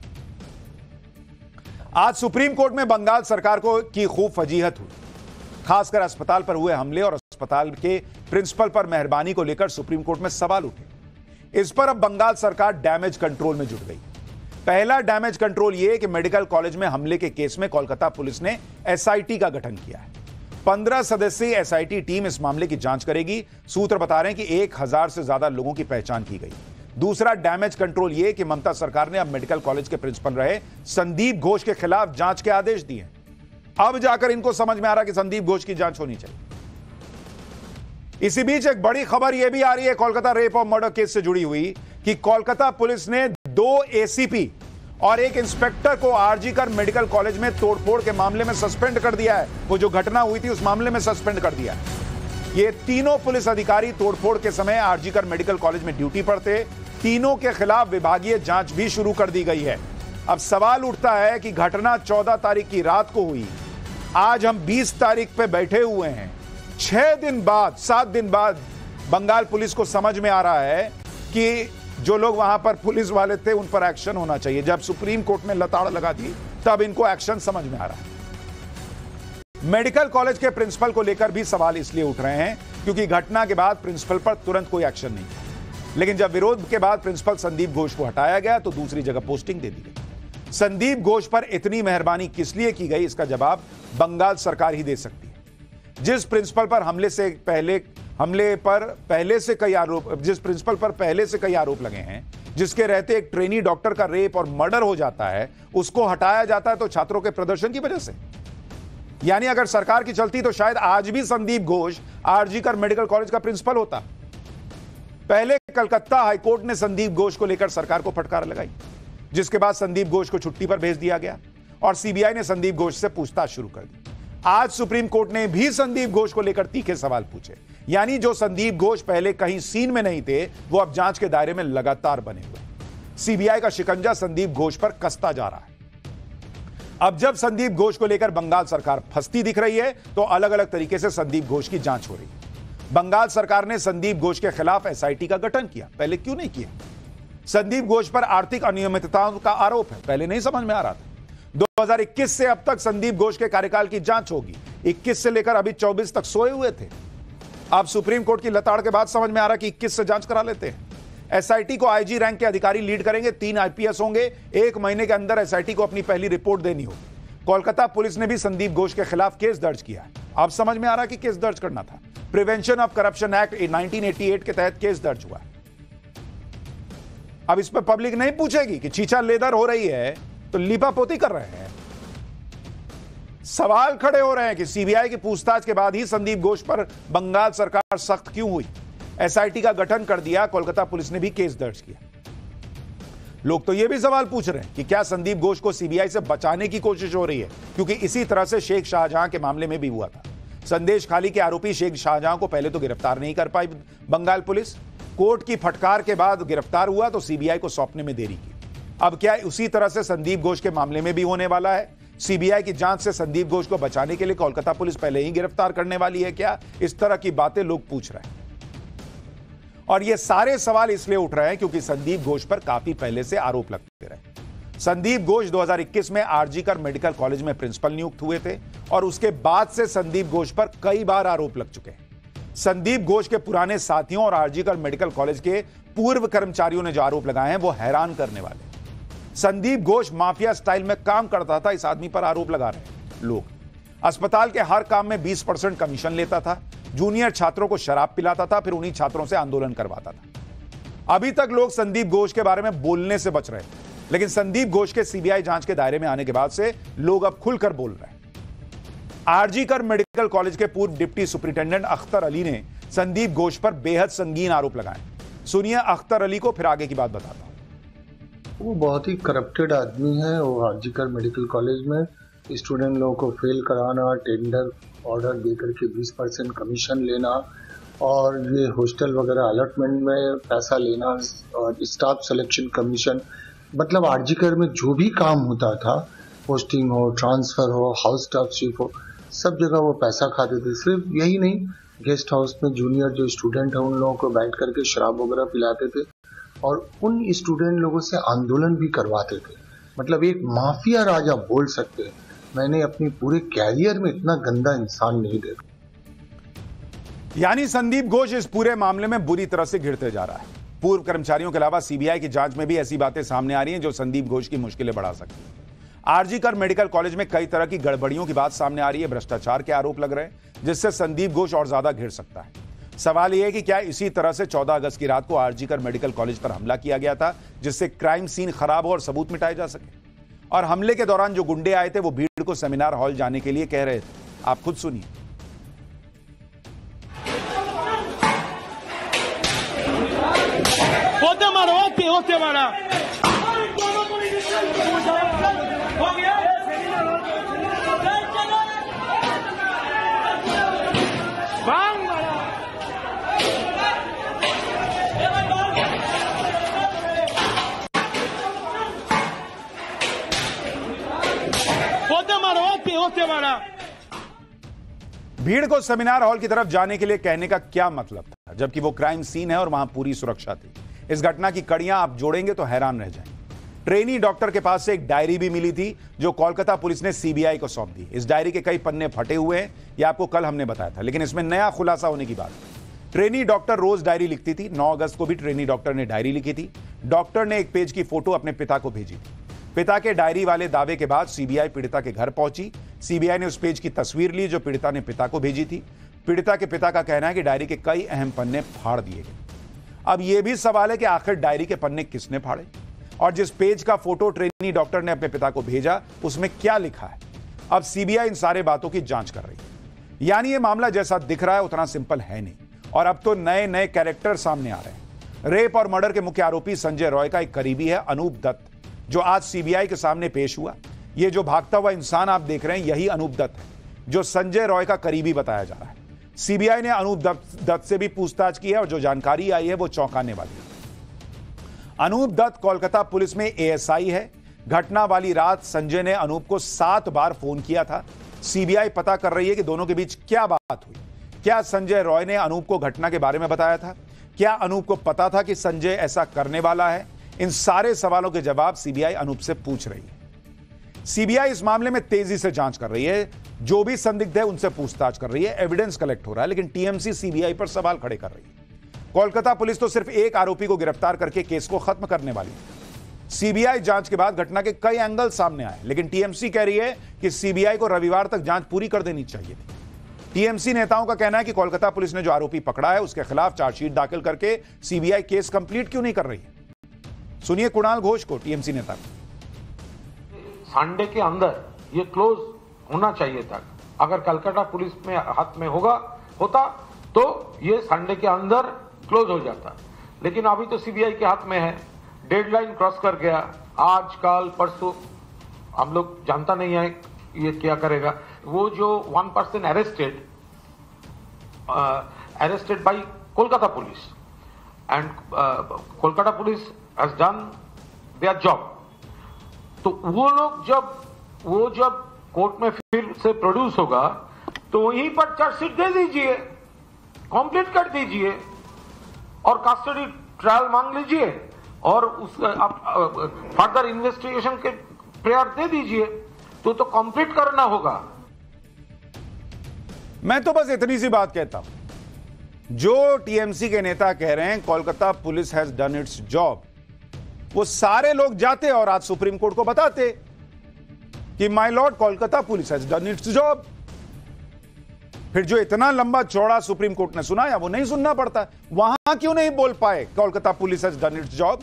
आज सुप्रीम कोर्ट में बंगाल सरकार को की खूब फजीहत हुई, खासकर अस्पताल पर हुए हमले और अस्पताल के प्रिंसिपल पर मेहरबानी को लेकर सुप्रीम कोर्ट में सवाल उठे। इस पर अब बंगाल सरकार डैमेज कंट्रोल में जुट गई। पहला डैमेज कंट्रोल यह कि मेडिकल कॉलेज में हमले के केस में कोलकाता पुलिस ने एसआईटी का गठन किया है। पंद्रह सदस्यीय एसआईटी टीम इस मामले की जांच करेगी। सूत्र बता रहे हैं कि एक हजार से ज्यादा लोगों की पहचान की गई। दूसरा डैमेज कंट्रोल यह कि ममता सरकार ने अब मेडिकल कॉलेज के प्रिंसिपल रहे संदीप घोष के खिलाफ जांच के आदेश दिए। अब जाकर इनको समझ में आ रहा कि संदीप घोष की जांच होनी चाहिए। इसी बीच एक बड़ी खबर यह भी आ रही है कोलकाता रेप और मर्डर केस से जुड़ी हुई कि कोलकाता पुलिस ने दो एसीपी और एक इंस्पेक्टर को आरजी कर मेडिकल कॉलेज में तोड़फोड़ के मामले में सस्पेंड कर दिया है। वो जो घटना हुई थी उस मामले में सस्पेंड कर दिया है। ये तीनों पुलिस अधिकारी तोड़फोड़ के समय आरजी कर मेडिकल कॉलेज में ड्यूटी पर थे। तीनों के खिलाफ विभागीय जांच भी शुरू कर दी गई है। अब सवाल उठता है कि घटना चौदह तारीख की रात को हुई, आज हम बीस तारीख पे बैठे हुए हैं, छह दिन बाद सात दिन बाद बंगाल पुलिस को समझ में आ रहा है कि जो लोग वहां पर पुलिस वाले थे उन पर एक्शन होना चाहिए। जब सुप्रीम कोर्ट ने लताड़ लगा दी तब इनको एक्शन समझ में आ रहा है। मेडिकल कॉलेज के प्रिंसिपल को लेकर भी सवाल इसलिए उठ रहे हैं क्योंकि घटना के बाद प्रिंसिपल पर तुरंत कोई एक्शन नहीं था, लेकिन जब विरोध के बाद प्रिंसिपल संदीप घोष को हटाया गया तो दूसरी जगह पोस्टिंग दे दी गई। संदीप घोष पर इतनी मेहरबानी किस लिए की गई, इसका जवाब बंगाल सरकार ही दे सकती है। जिस प्रिंसिपल पर हमले से पहले हमले पर पहले से कई आरोप जिस प्रिंसिपल पर पहले से कई आरोप लगे हैं, जिसके रहते एक ट्रेनी डॉक्टर का रेप और मर्डर हो जाता है, उसको हटाया जाता है तो छात्रों के प्रदर्शन की वजह से। यानी अगर सरकार की चलती तो शायद आज भी Sandeep Ghosh RG Kar medical college का प्रिंसिपल होता। पहले कलकत्ता हाईकोर्ट ने संदीप घोष को लेकर सरकार को फटकार लगाई, जिसके बाद संदीप घोष को छुट्टी पर भेज दिया गया और सीबीआई ने संदीप घोष से पूछताछ शुरू कर दी। आज सुप्रीम कोर्ट ने भी संदीप घोष को लेकर तीखे सवाल पूछे। यानी जो संदीप घोष पहले कहीं सीन में नहीं थे वो अब जांच के दायरे में लगातार बने हुए। सीबीआई का शिकंजा संदीप घोष पर कसता जा रहा है। अब जब संदीप घोष को लेकर बंगाल सरकार फंसती दिख रही है तो अलग अलग तरीके से संदीप घोष की जांच हो रही है। बंगाल सरकार ने संदीप घोष के खिलाफ एसआईटी का गठन किया, पहले क्यों नहीं किया? संदीप घोष पर आर्थिक अनियमितताओं का आरोप है, पहले नहीं समझ में आ रहा था। दो हज़ार इक्कीस से अब तक संदीप घोष के कार्यकाल की जांच होगी। इक्कीस से लेकर अभी चौबीस तक सोए हुए थे। अब सुप्रीम कोर्ट की लताड़ के बाद समझ में आ रहा कि इक्कीस से जांच करा लेते हैं। एसआईटी को आईजी रैंक के अधिकारी लीड करेंगे, तीन आईपीएस होंगे। एक महीने के अंदर एसआईटी को अपनी पहली रिपोर्ट देनी होगी। कोलकाता पुलिस ने भी संदीप घोष के खिलाफ केस दर्ज किया है। अब समझ में आ रहा कि केस दर्ज करना था। Prevention of corruption act nineteen eighty eight के तहत केस दर्ज हुआ। अब इस पर पब्लिक नहीं पूछेगी कि चीचा लेदर हो रही है तो लीपापोती कर रहे हैं। सवाल खड़े हो रहे हैं कि सीबीआई की पूछताछ के बाद ही संदीप घोष पर बंगाल सरकार सख्त क्यों हुई? एसआईटी का गठन कर दिया, कोलकाता पुलिस ने भी केस दर्ज किया। लोग तो यह भी सवाल पूछ रहे हैं कि क्या संदीप घोष को सीबीआई से बचाने की कोशिश हो रही है, क्योंकि इसी तरह से शेख शाहजहां के मामले में भी हुआ था। संदेश खाली के आरोपी शेख शाहजहां को पहले तो गिरफ्तार नहीं कर पाई बंगाल पुलिस। कोर्ट की फटकार के बाद गिरफ्तार हुआ तो सीबीआई को सौंपने में देरी की। अब क्या उसी तरह से संदीप घोष के मामले में भी होने वाला है? सीबीआई की जांच से संदीप घोष को बचाने के लिए कोलकाता पुलिस पहले ही गिरफ्तार करने वाली है क्या? इस तरह की बातें लोग पूछ रहे हैं। और ये सारे सवाल इसलिए उठ रहे हैं क्योंकि संदीप घोष पर काफी पहले से आरोप लगते रहे। संदीप घोष दो हज़ार इक्कीस में आरजी कर मेडिकल कॉलेज में प्रिंसिपल नियुक्त हुए थे और उसके बाद से संदीप घोष पर कई बार आरोप लग चुके हैं। संदीप घोष के पुराने साथियों और आरजी कर मेडिकल कॉलेज के पूर्व कर्मचारियों ने जो आरोप लगाए हैं वो हैरान करने वाले। संदीप घोष माफिया स्टाइल में काम करता था, इस आदमी पर आरोप लगा रहे हैं लोग। अस्पताल के हर काम में बीस परसेंट कमीशन लेता था, जूनियर छात्रों को शराब पिलाता था, फिर उन्हीं छात्रों से आंदोलन करवाता था। अभी तक लोग संदीप घोष के बारे में बोलने से बच रहे थे, लेकिन संदीप घोष के सीबीआई जांच के दायरे में आने के बाद से लोग अब खुलकर बोल रहे हैं। आरजी कर मेडिकल कॉलेज के पूर्व डिप्टी सुपरिटेंडेंट अख्तर अली ने संदीप घोष पर बेहद संगीन आरोप लगाए। सुनिए अख्तर अली को, फिर आगे की बात बताता हूं। वो बहुत ही करप्टेड आदमी है। वो आरजी कर मेडिकल कॉलेज में स्टूडेंट लोगों को फेल कराना, टेंडर ऑर्डर देकर के बीस परसेंट कमीशन लेना और ये हॉस्टल वगैरह अलॉटमेंट में पैसा लेना और स्टाफ सिलेक्शन कमीशन, मतलब आरजी कर में जो भी काम होता था, पोस्टिंग हो, ट्रांसफर हो, हाउस स्टाफशिप हो, सब जगह वो पैसा खाते थे। सिर्फ यही नहीं, गेस्ट हाउस में जूनियर जो स्टूडेंट है उन लोगों को बैठ करके शराब वगैरह पिलाते थे और उन स्टूडेंट लोगों से आंदोलन भी करवाते थे। मतलब एक माफिया राजा बोल सकते हैं। मैंने अपनी पूरे कैरियर में इतना गंदा इंसान नहीं देखा। यानी संदीप घोष इस पूरे मामले में बुरी तरह से घिरते जा रहा है। पूर्व कर्मचारियों के अलावा सीबीआई की जांच में भी ऐसी बातें सामने आ रही हैं जो संदीप घोष की मुश्किलें बढ़ा सकती हैं। आरजी कर मेडिकल कॉलेज में कई तरह की गड़बड़ियों की बात सामने आ रही है, भ्रष्टाचार के आरोप लग रहे हैं, जिससे संदीप घोष और ज्यादा घिर सकता है। सवाल यह है कि क्या इसी तरह से चौदह अगस्त की रात को आरजी कर मेडिकल कॉलेज पर हमला किया गया था, जिससे क्राइम सीन खराब हो और सबूत मिटाए जा सके? और हमले के दौरान जो गुंडे आए थे वो भीड़ को सेमिनार हॉल जाने के लिए कह रहे थे। आप खुद सुनिए। होते मारो, होते होते मारा हो गया। होते मारो, होते होते मारा। भीड़ को सेमिनार हॉल की तरफ जाने के लिए कहने का क्या मतलब था, जबकि वो क्राइम सीन है और वहां पूरी सुरक्षा थी? इस घटना की कड़ियां आप जोड़ेंगे तो हैरान रह जाएंगे। ट्रेनी डॉक्टर के पास से एक डायरी भी मिली थी जो कोलकाता पुलिस ने सीबीआई को सौंप दी। इस डायरी के कई पन्ने फटे हुए हैं, ये आपको कल हमने बताया था, लेकिन इसमें नया खुलासा होने की बात है। ट्रेनी डॉक्टर रोज डायरी लिखती थी। नौ अगस्त को भी ट्रेनी डॉक्टर ने डायरी लिखी थी। डॉक्टर ने एक पेज की फोटो अपने पिता को भेजी थी। पिता के डायरी वाले दावे के बाद सीबीआई पीड़िता के घर पहुंची। सीबीआई ने उस पेज की तस्वीर ली जो पीड़िता ने पिता को भेजी थी। पीड़िता के पिता का कहना है कि डायरी के कई अहम पन्ने फाड़ दिए गए। अब यह भी सवाल है कि आखिर डायरी के पन्ने किसने फाड़े और जिस पेज का फोटो ट्रेनी डॉक्टर ने अपने पिता को भेजा उसमें क्या लिखा है? अब सीबीआई इन सारे बातों की जांच कर रही है। यानी यह मामला जैसा दिख रहा है उतना सिंपल है नहीं और अब तो नए नए कैरेक्टर सामने आ रहे हैं। रेप और मर्डर के मुख्य आरोपी संजय रॉय का एक करीबी है अनूप दत्त, जो आज सीबीआई के सामने पेश हुआ। यह जो भागता हुआ इंसान आप देख रहे हैं यही अनूप दत्त है, जो संजय रॉय का करीबी बताया जा रहा है। सीबीआई ने अनूप दत्त से भी पूछताछ की है और जो जानकारी आई है वो चौंकाने वाली है। अनूप दत्त कोलकाता पुलिस में एएसआई है। घटना वाली रात संजय ने अनूप को सात बार फोन किया था। सीबीआई पता कर रही है कि दोनों के बीच क्या बात हुई। क्या संजय रॉय ने अनूप को घटना के बारे में बताया था? क्या अनूप को पता था कि संजय ऐसा करने वाला है? इन सारे सवालों के जवाब सीबीआई अनूप से पूछ रही है। सीबीआई इस मामले में तेजी से जांच कर रही है। जो भी संदिग्ध है उनसे पूछताछ कर रही है। एविडेंस कलेक्ट हो रहा है, लेकिन टीएमसी सीबीआई पर सवाल खड़े कर रही है। कोलकाता पुलिस तो सिर्फ एक आरोपी को गिरफ्तार करके केस को खत्म करने वाली है। सीबीआई जांच के बाद घटना के कई एंगल सामने आए, लेकिन टीएमसी कह रही है कि सीबीआई को रविवार तक जांच पूरी कर देनी चाहिए थी। टीएमसी नेताओं का कहना है कि कोलकाता पुलिस ने जो आरोपी पकड़ा है उसके खिलाफ चार्जशीट दाखिल करके सीबीआई केस कंप्लीट क्यों नहीं कर रही है? सुनिए कुणाल घोष को, टीएमसी नेता को। संडे के अंदर ये क्लोज होना चाहिए था। अगर कलकत्ता पुलिस में हाथ में होगा होता तो ये संडे के अंदर क्लोज हो जाता, लेकिन अभी तो सीबीआई के हाथ में है। डेडलाइन क्रॉस कर गया। आज कल परसों हम लोग जानता नहीं है ये क्या करेगा। वो जो one person arrested arrested by Kolkata police and Kolkata police has done their job. तो वो लोग जब वो जब कोर्ट में फिर से प्रोड्यूस होगा तो वहीं पर चार्जशीट दे दीजिए, कंप्लीट कर दीजिए और कस्टडी ट्रायल मांग लीजिए और उस फर्दर इन्वेस्टिगेशन के प्रेयर दे दीजिए। तो तो कंप्लीट करना होगा। मैं तो बस इतनी सी बात कहता हूं, जो टीएमसी के नेता कह रहे हैं Kolkata police has done its job, वो सारे लोग जाते और आज सुप्रीम कोर्ट को बताते कि my lord, Kolkata police has done its job. फिर जो इतना लंबा चौड़ा सुप्रीम कोर्ट ने सुनाया वो नहीं सुनना पड़ता। वहां क्यों नहीं बोल पाए Kolkata police has done its job?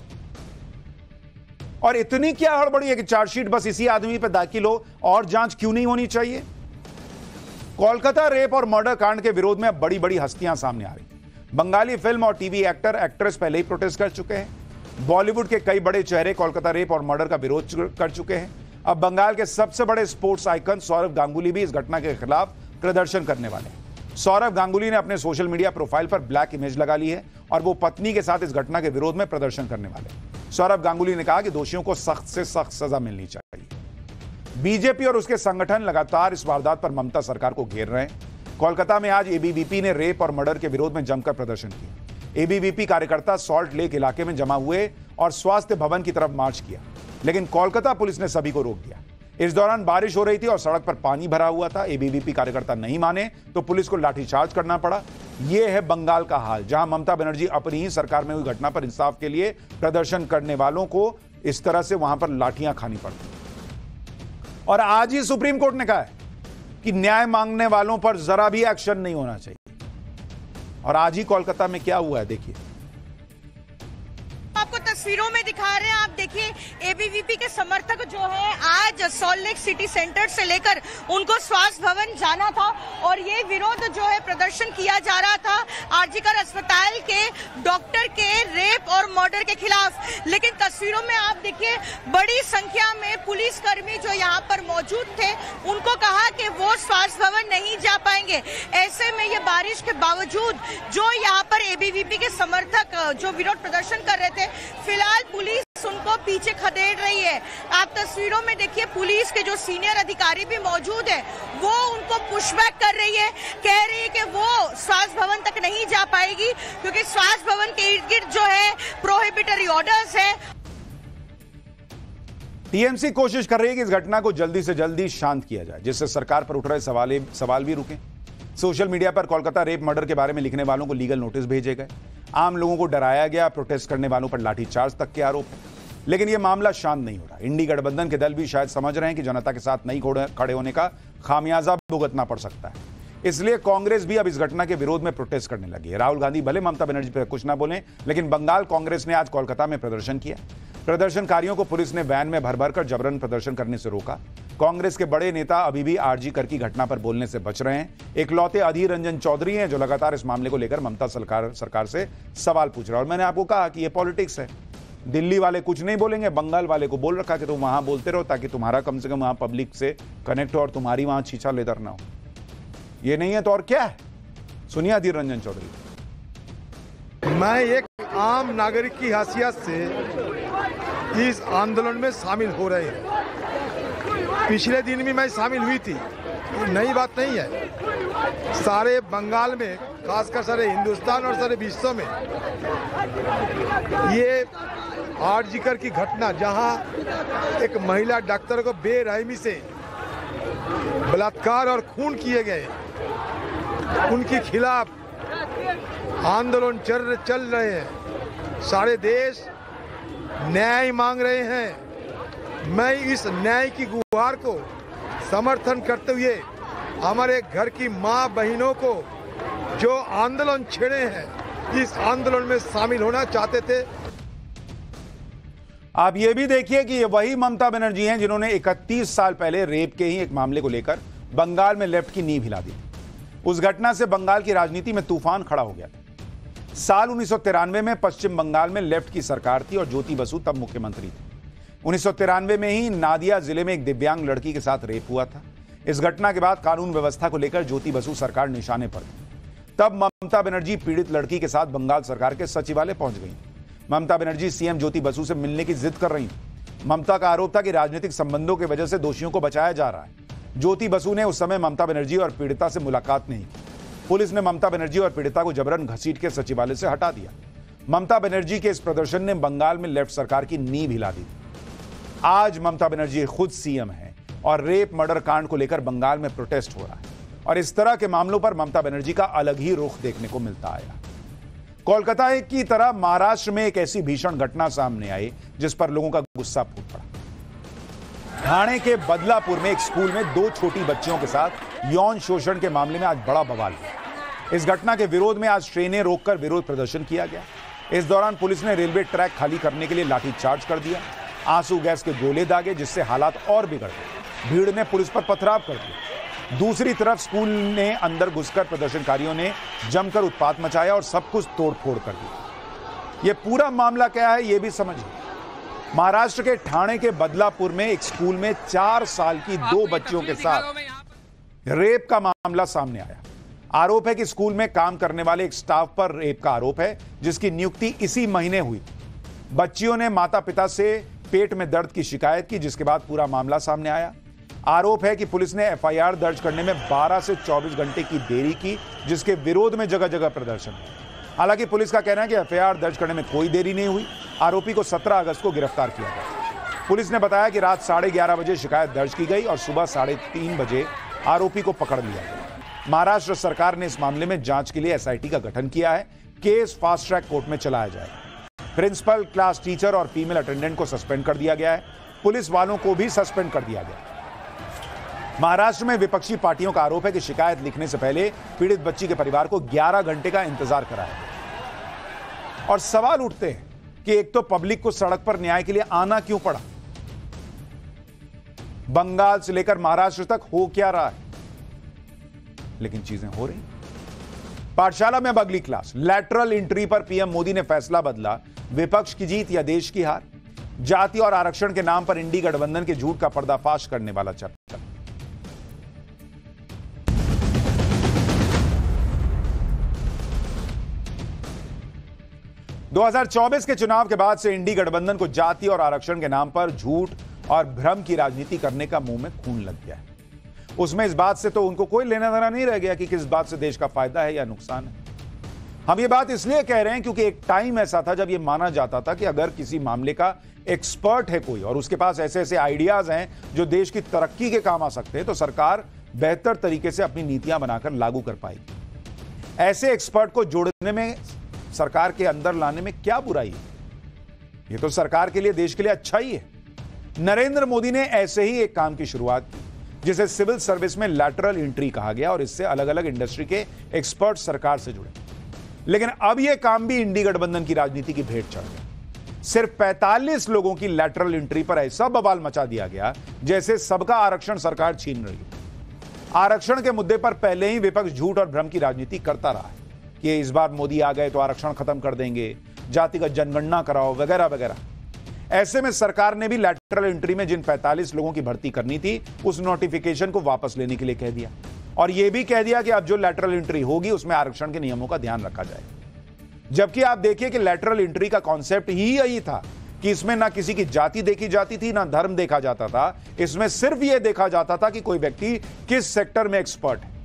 और इतनी क्या हड़बड़ी है कि चार्जशीट बस इसी आदमी पे दाखिल हो और जांच क्यों नहीं होनी चाहिए? कोलकाता रेप और मर्डर कांड के विरोध में अब बड़ी बड़ी हस्तियां सामने आ रही। बंगाली फिल्म और टीवी एक्टर एक्ट्रेस पहले ही प्रोटेस्ट कर चुके हैं। बॉलीवुड के कई बड़े चेहरे कोलकाता रेप और मर्डर का विरोध कर चुके हैं। अब बंगाल के सबसे बड़े स्पोर्ट्स आइकन सौरव गांगुली भी इस घटना के खिलाफ प्रदर्शन करने वाले हैं। सौरव गांगुली ने अपने सोशल मीडिया प्रोफाइल पर ब्लैक इमेज लगा ली है और वो पत्नी के साथ इस घटना के विरोध में प्रदर्शन करने वाले हैं। सौरव गांगुली ने कहा कि दोषियों को सख्त से सख्त सजा मिलनी चाहिए। बीजेपी और उसके संगठन लगातार इस वारदात पर ममता सरकार को घेर रहे हैं। कोलकाता में आज एबीवीपी ने रेप और मर्डर के विरोध में जमकर प्रदर्शन किया। एबीवीपी कार्यकर्ता सॉल्ट लेक इलाके में जमा हुए और स्वास्थ्य भवन की तरफ मार्च किया, लेकिन कोलकाता पुलिस ने सभी को रोक दिया। इस दौरान बारिश हो रही थी और सड़क पर पानी भरा हुआ था। एबीवीपी कार्यकर्ता नहीं माने तो पुलिस को लाठीचार्ज करना पड़ा। यह है बंगाल का हाल, जहां ममता बनर्जी अपनी ही सरकार में हुई घटना पर इंसाफ के लिए प्रदर्शन करने वालों को इस तरह से वहां पर लाठियां खानी पड़ती। और आज ही सुप्रीम कोर्ट ने कहा है कि न्याय मांगने वालों पर जरा भी एक्शन नहीं होना चाहिए। और आज ही कोलकाता में क्या हुआ है देखिए। आपको तस्वीरों में दिखा रहे हैं, आप देखिए एबीवीपी के समर्थक जो है आज सॉल्ट लेक सिटी सेंटर से लेकर उनको स्वास्थ्य भवन जाना था और ये विरोध जो है प्रदर्शन किया जा रहा था आरजीकर अस्पताल के डॉक्टर के रेप और मर्डर के खिलाफ। लेकिन तस्वीरों में आप देखिए बड़ी संख्या में पुलिसकर्मी जो यहाँ पर मौजूद थे उनको कहा कि वो स्वास्थ्य भवन नहीं जा पाएंगे। ऐसे में ये बारिश के बावजूद जो यहाँ पर एबीवीपी के समर्थक जो विरोध प्रदर्शन कर रहे थे, फिलहाल पुलिस उनको पीछे खदेड़ रही है। आप तस्वीरों में देखिए पुलिस के जो सीनियर अधिकारी भी मौजूद है वो उनको पुशबैक कर रही है, कह रही है कि वो स्वास्थ्य भवन तक नहीं जा पाएगी क्योंकि स्वास्थ्य भवन के इर्द गिर्द जो है प्रोहिबिटरी ऑर्डर्स है। टीएमसी कोशिश कर रही है कि इस घटना को जल्दी से जल्दी शांत किया जाए, जिससे सरकार पर उठ रहे सवाल सवाल भी रुके। सोशल मीडिया पर कोलकाता रेप मर्डर के बारे में लिखने वालों को लीगल नोटिस भेजे गए। आम लोगों को डराया गया। प्रोटेस्ट करने वालों पर लाठीचार्ज तक के आरोप है। लेकिन यह मामला शांत नहीं हो रहा। इंडी गठबंधन के दल भी शायद समझ रहे हैं कि जनता के साथ नहीं खड़े होने का खामियाजा भुगतना पड़ सकता है। इसलिए कांग्रेस भी अब इस घटना के विरोध में प्रोटेस्ट करने लगी है। राहुल गांधी भले ममता बनर्जी पर कुछ ना बोले, लेकिन बंगाल कांग्रेस ने आज कोलकाता में प्रदर्शन किया। प्रदर्शनकारियों को पुलिस ने वैन में भर भर कर जबरन प्रदर्शन करने से रोका। कांग्रेस के बड़े नेता अभी भी आरजी कर की घटना पर बोलने से बच रहे हैं। इकलौते अधीर रंजन चौधरी हैं जो लगातार इस मामले को लेकर ममता सरकार सरकार से सवाल पूछ रहे हैं। और मैंने आपको कहा कि यह पॉलिटिक्स है। दिल्ली वाले कुछ नहीं बोलेंगे, बंगाल वाले को बोल रखा कि तुम वहां बोलते रहो ताकि तुम्हारा कम से कम वहां पब्लिक से कनेक्ट हो और तुम्हारी वहां छीछा लेदर ना हो। ये नहीं है तो और क्या है? सुनिए अधीर रंजन चौधरी। मैं एक आम नागरिक की हैसियत से इस आंदोलन में शामिल हो रहे हैं। पिछले दिन भी मैं शामिल हुई थी, नई बात नहीं है। सारे बंगाल में, खासकर सारे हिंदुस्तान और सारे विश्व में ये आरजीकर की घटना, जहां एक महिला डॉक्टर को बेरहमी से बलात्कार और खून किए गए, उनके खिलाफ आंदोलन चल चल रहे हैं। सारे देश न्याय मांग रहे हैं। मैं इस न्याय की गुहार को समर्थन करते हुए हमारे घर की मां बहनों को जो आंदोलन छेड़े हैं, इस आंदोलन में शामिल होना चाहते थे। आप ये भी देखिए कि ये वही ममता बनर्जी हैं जिन्होंने इकतीस साल पहले रेप के ही एक मामले को लेकर बंगाल में लेफ्ट की नींव हिला दी। उस घटना से बंगाल की राजनीति में तूफान खड़ा हो गया था। साल उन्नीस सौ तिरानवे में पश्चिम बंगाल में लेफ्ट की सरकार थी और ज्योति बसु तब मुख्यमंत्री थे। उन्नीस सौ तिरानवे में ही नादिया जिले में एक दिव्यांग लड़की के साथ रेप हुआ था। इस घटना के बाद कानून व्यवस्था को लेकर ज्योति बसु सरकार निशाने पर थी। तब ममता बनर्जी पीड़ित लड़की के साथ बंगाल सरकार के सचिवालय पहुंच गई। ममता बनर्जी सीएम ज्योति बसु से मिलने की जिद कर रही थी। ममता का आरोप था कि राजनीतिक संबंधों की वजह से दोषियों को बचाया जा रहा है। ज्योति बसु ने उस समय ममता बनर्जी और पीड़िता से मुलाकात नहीं की। पुलिस ने ममता बनर्जी और पीड़िता को जबरन घसीट के सचिवालय से हटा दिया। ममता बनर्जी के इस प्रदर्शन ने बंगाल में लेफ्ट सरकार की नींव हिला दी। आज ममता बनर्जी खुद सीएम है और रेप मर्डर कांड को लेकर बंगाल में प्रोटेस्ट हो रहा है और इस तरह के मामलों पर ममता बनर्जी का अलग ही रुख देखने को मिलता आया। कोलकाता की तरह महाराष्ट्र में एक ऐसी भीषण घटना सामने आई जिस पर लोगों का गुस्सा फूट पड़ा। ठाणे के बदलापुर में एक स्कूल में दो छोटी बच्चियों के साथ यौन शोषण के मामले में आज बड़ा बवाल हुआ। इस घटना के विरोध में आज ट्रेनें रोककर विरोध प्रदर्शन किया गया। इस दौरान पुलिस ने रेलवे ट्रैक खाली करने के लिए लाठीचार्ज कर दिया, आंसू गैस के गोले दागे, जिससे हालात और बिगड़ गए। भीड़ ने पुलिस पर पथराव कर दिया। दूसरी तरफ स्कूल ने अंदर घुसकर प्रदर्शनकारियों ने जमकर उत्पात मचाया और सब कुछ तोड़फोड़ कर दिया। यह पूरा मामला क्या है यह भी समझिए। महाराष्ट्र के ठाणे के बदलापुर में एक स्कूल में चार साल की दो बच्चियों के साथ रेप का मामला सामने आया। आरोप है कि स्कूल में काम करने वाले एक स्टाफ पर रेप का आरोप है, जिसकी नियुक्ति इसी महीने हुई। बच्चियों ने माता पिता से पेट में दर्द की शिकायत की, जिसके बाद पूरा मामला सामने आया। आरोप है कि पुलिस ने एफ आई आर दर्ज करने में बारह से चौबीस घंटे की देरी की, जिसके विरोध में जगह जगह प्रदर्शन हुआ। हालांकि पुलिस का कहना है कि एफ आई आर दर्ज करने में कोई देरी नहीं हुई। आरोपी को सत्रह अगस्त को गिरफ्तार किया गया। पुलिस ने बताया कि रात साढ़े ग्यारह बजे शिकायत दर्ज की गई और सुबह साढ़े तीन बजे आरोपी को पकड़ लिया गया। महाराष्ट्र सरकार ने इस मामले में जांच के लिए एस आई टी का गठन किया है। केस फास्ट ट्रैक कोर्ट में चलाया जाएगा। प्रिंसिपल, क्लास टीचर और फीमेल अटेंडेंट को सस्पेंड कर दिया गया है। पुलिस वालों को भी सस्पेंड कर दिया गया। महाराष्ट्र में विपक्षी पार्टियों का आरोप है कि शिकायत लिखने से पहले पीड़ित बच्ची के परिवार को ग्यारह घंटे का इंतजार कराया। और सवाल उठते हैं कि एक तो पब्लिक को सड़क पर न्याय के लिए आना क्यों पड़ा? बंगाल से लेकर महाराष्ट्र तक हो क्या रहा है? लेकिन चीजें हो रही। पाठशाला में अब अगली क्लास। लैटरल एंट्री पर पीएम मोदी ने फैसला बदला। विपक्ष की जीत या देश की हार? जाति और आरक्षण के नाम पर इंडी गठबंधन के झूठ का पर्दाफाश करने वाला चैप्टर। दो हज़ार चौबीस के चुनाव के बाद से इंडी गठबंधन को जाति और आरक्षण के नाम पर झूठ और भ्रम की राजनीति करने का मुंह में खून लग गया है। उसमें इस बात से तो उनको कोई लेना देना नहीं रह गया कि किस बात से देश का फायदा है या नुकसान है। हम ये बात इसलिए कह रहे हैं क्योंकि एक टाइम ऐसा था जब ये माना जाता था कि अगर किसी मामले का एक्सपर्ट है कोई और उसके पास ऐसे ऐसे आइडियाज हैं जो देश की तरक्की के काम आ सकते हैं, तो सरकार बेहतर तरीके से अपनी नीतियां बनाकर लागू कर पाएगी। ऐसे एक्सपर्ट को जोड़ने में, सरकार के अंदर लाने में क्या बुराई है? ये तो सरकार के लिए, देश के लिए अच्छा ही है। नरेंद्र मोदी ने ऐसे ही एक काम की शुरुआत की जिसे सिविल सर्विस में लैटरल एंट्री कहा गया और इससे अलग अलग इंडस्ट्री के एक्सपर्ट सरकार से जुड़े। लेकिन अब यह काम भी इंडी गठबंधन की राजनीति की भेंट चढ़ गया। सिर्फ पैंतालीस लोगों की लैटरल एंट्री पर ऐसा बवाल मचा दिया गया जैसे सबका आरक्षण सरकार छीन रही है। आरक्षण के मुद्दे पर पहले ही विपक्ष झूठ और भ्रम की राजनीति करता रहा है कि इस बार मोदी आ गए तो आरक्षण खत्म कर देंगे, जातिगत जनगणना कराओ, वगैरह वगैरह। ऐसे में सरकार ने भी लैटरल एंट्री में जिन पैंतालीस लोगों की भर्ती करनी थी उस नोटिफिकेशन को वापस लेने के लिए कह दिया और यह भी कह दिया कि अब जो लैटरल एंट्री होगी उसमें आरक्षण के नियमों का ध्यान रखा जाएगा। जबकि आप देखिए कि लैटरल एंट्री का कॉन्सेप्ट ही यही था कि इसमें ना किसी की जाति देखी जाती थी, ना धर्म देखा जाता था। इसमें सिर्फ यह देखा जाता था कि कोई व्यक्ति किस सेक्टर में एक्सपर्ट है।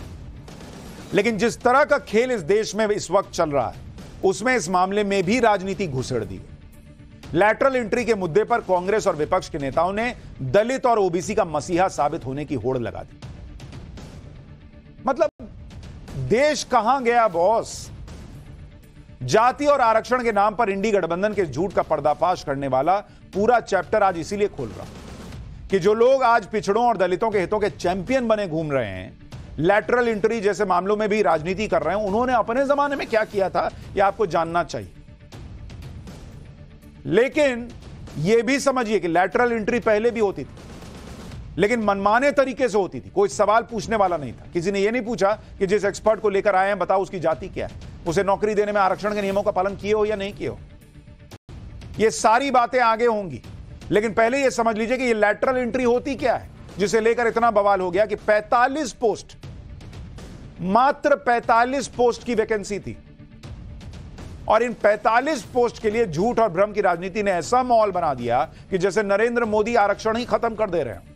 लेकिन जिस तरह का खेल इस देश में इस वक्त चल रहा है उसमें इस मामले में भी राजनीति घुसेड़ दी। लैटरल एंट्री के मुद्दे पर कांग्रेस और विपक्ष के नेताओं ने दलित और ओबीसी का मसीहा साबित होने की होड़ लगा दी। मतलब देश कहां गया बॉस? जाति और आरक्षण के नाम पर इंडी गठबंधन के झूठ का पर्दाफाश करने वाला पूरा चैप्टर आज इसीलिए खोल रहा कि जो लोग आज पिछड़ों और दलितों के हितों के चैंपियन बने घूम रहे हैं, लैटरल एंट्री जैसे मामलों में भी राजनीति कर रहे हैं, उन्होंने अपने जमाने में क्या किया था यह आपको जानना चाहिए। लेकिन यह भी समझिए कि लैटरल एंट्री पहले भी होती थी, लेकिन मनमाने तरीके से होती थी। कोई सवाल पूछने वाला नहीं था। किसी ने यह नहीं पूछा कि जिस एक्सपर्ट को लेकर आए हैं बताओ उसकी जाति क्या है, उसे नौकरी देने में आरक्षण के नियमों का पालन किए हो या नहीं किए हो। यह सारी बातें आगे होंगी, लेकिन पहले यह समझ लीजिए कि यह लैटरल एंट्री होती क्या है जिसे लेकर इतना बवाल हो गया कि पैंतालीस पोस्ट, मात्र पैंतालीस पोस्ट की वैकेंसी थी और इन पैंतालीस पोस्ट के लिए झूठ और भ्रम की राजनीति ने ऐसा माहौल बना दिया कि जैसे नरेंद्र मोदी आरक्षण ही खत्म कर दे रहे हैं।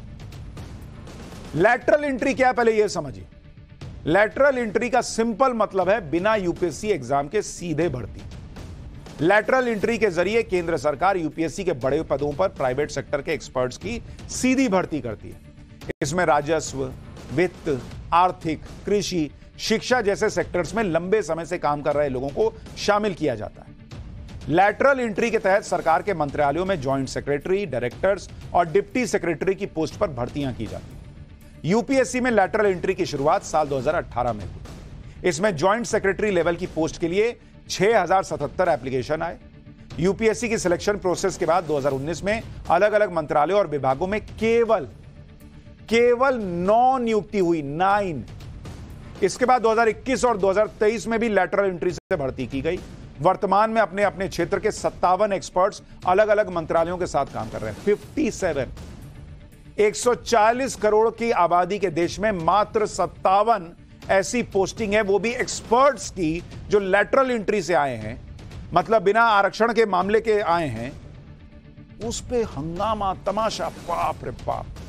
लैटरल एंट्री क्या है पहले यह समझिए। लैटरल एंट्री का सिंपल मतलब है बिना यूपीएससी एग्जाम के सीधे भर्ती। लैटरल एंट्री के जरिए केंद्र सरकार यूपीएससी के बड़े पदों पर प्राइवेट सेक्टर के एक्सपर्ट्स की सीधी भर्ती करती है। इसमें राजस्व, वित्त, आर्थिक, कृषि, शिक्षा जैसे सेक्टर्स में लंबे समय से काम कर रहे लोगों को शामिल किया जाता है। लैटरल एंट्री के तहत सरकार के मंत्रालयों में जॉइंट सेक्रेटरी, डायरेक्टर्स और डिप्टी सेक्रेटरी की पोस्ट पर भर्तियां की जाती हैं। यूपीएससी में लैटरल एंट्री की शुरुआत साल दो हज़ार अठारह में हुई। इसमें जॉइंट सेक्रेटरी लेवल की पोस्ट के लिए छह हज़ार सतहत्तर एप्लीकेशन आए। यूपीएससी की सिलेक्शन प्रोसेस के बाद दो हज़ार उन्नीस में अलग अलग मंत्रालयों और विभागों में केवल केवल नौ नियुक्ति हुई, नाइन। इसके बाद दो हज़ार इक्कीस और दो हज़ार तेईस में भी लैटरल एंट्री से भर्ती की गई। वर्तमान में अपने अपने क्षेत्र के सत्तावन एक्सपर्ट्स अलग अलग मंत्रालयों के साथ काम कर रहे हैं। सत्तावन एक सौ चालीस करोड़ की आबादी के देश में मात्र सत्तावन ऐसी पोस्टिंग है, वो भी एक्सपर्ट्स की, जो लैटरल एंट्री से आए हैं, मतलब बिना आरक्षण के मामले के आए हैं। उस पे हंगामा, तमाशा, बाप रे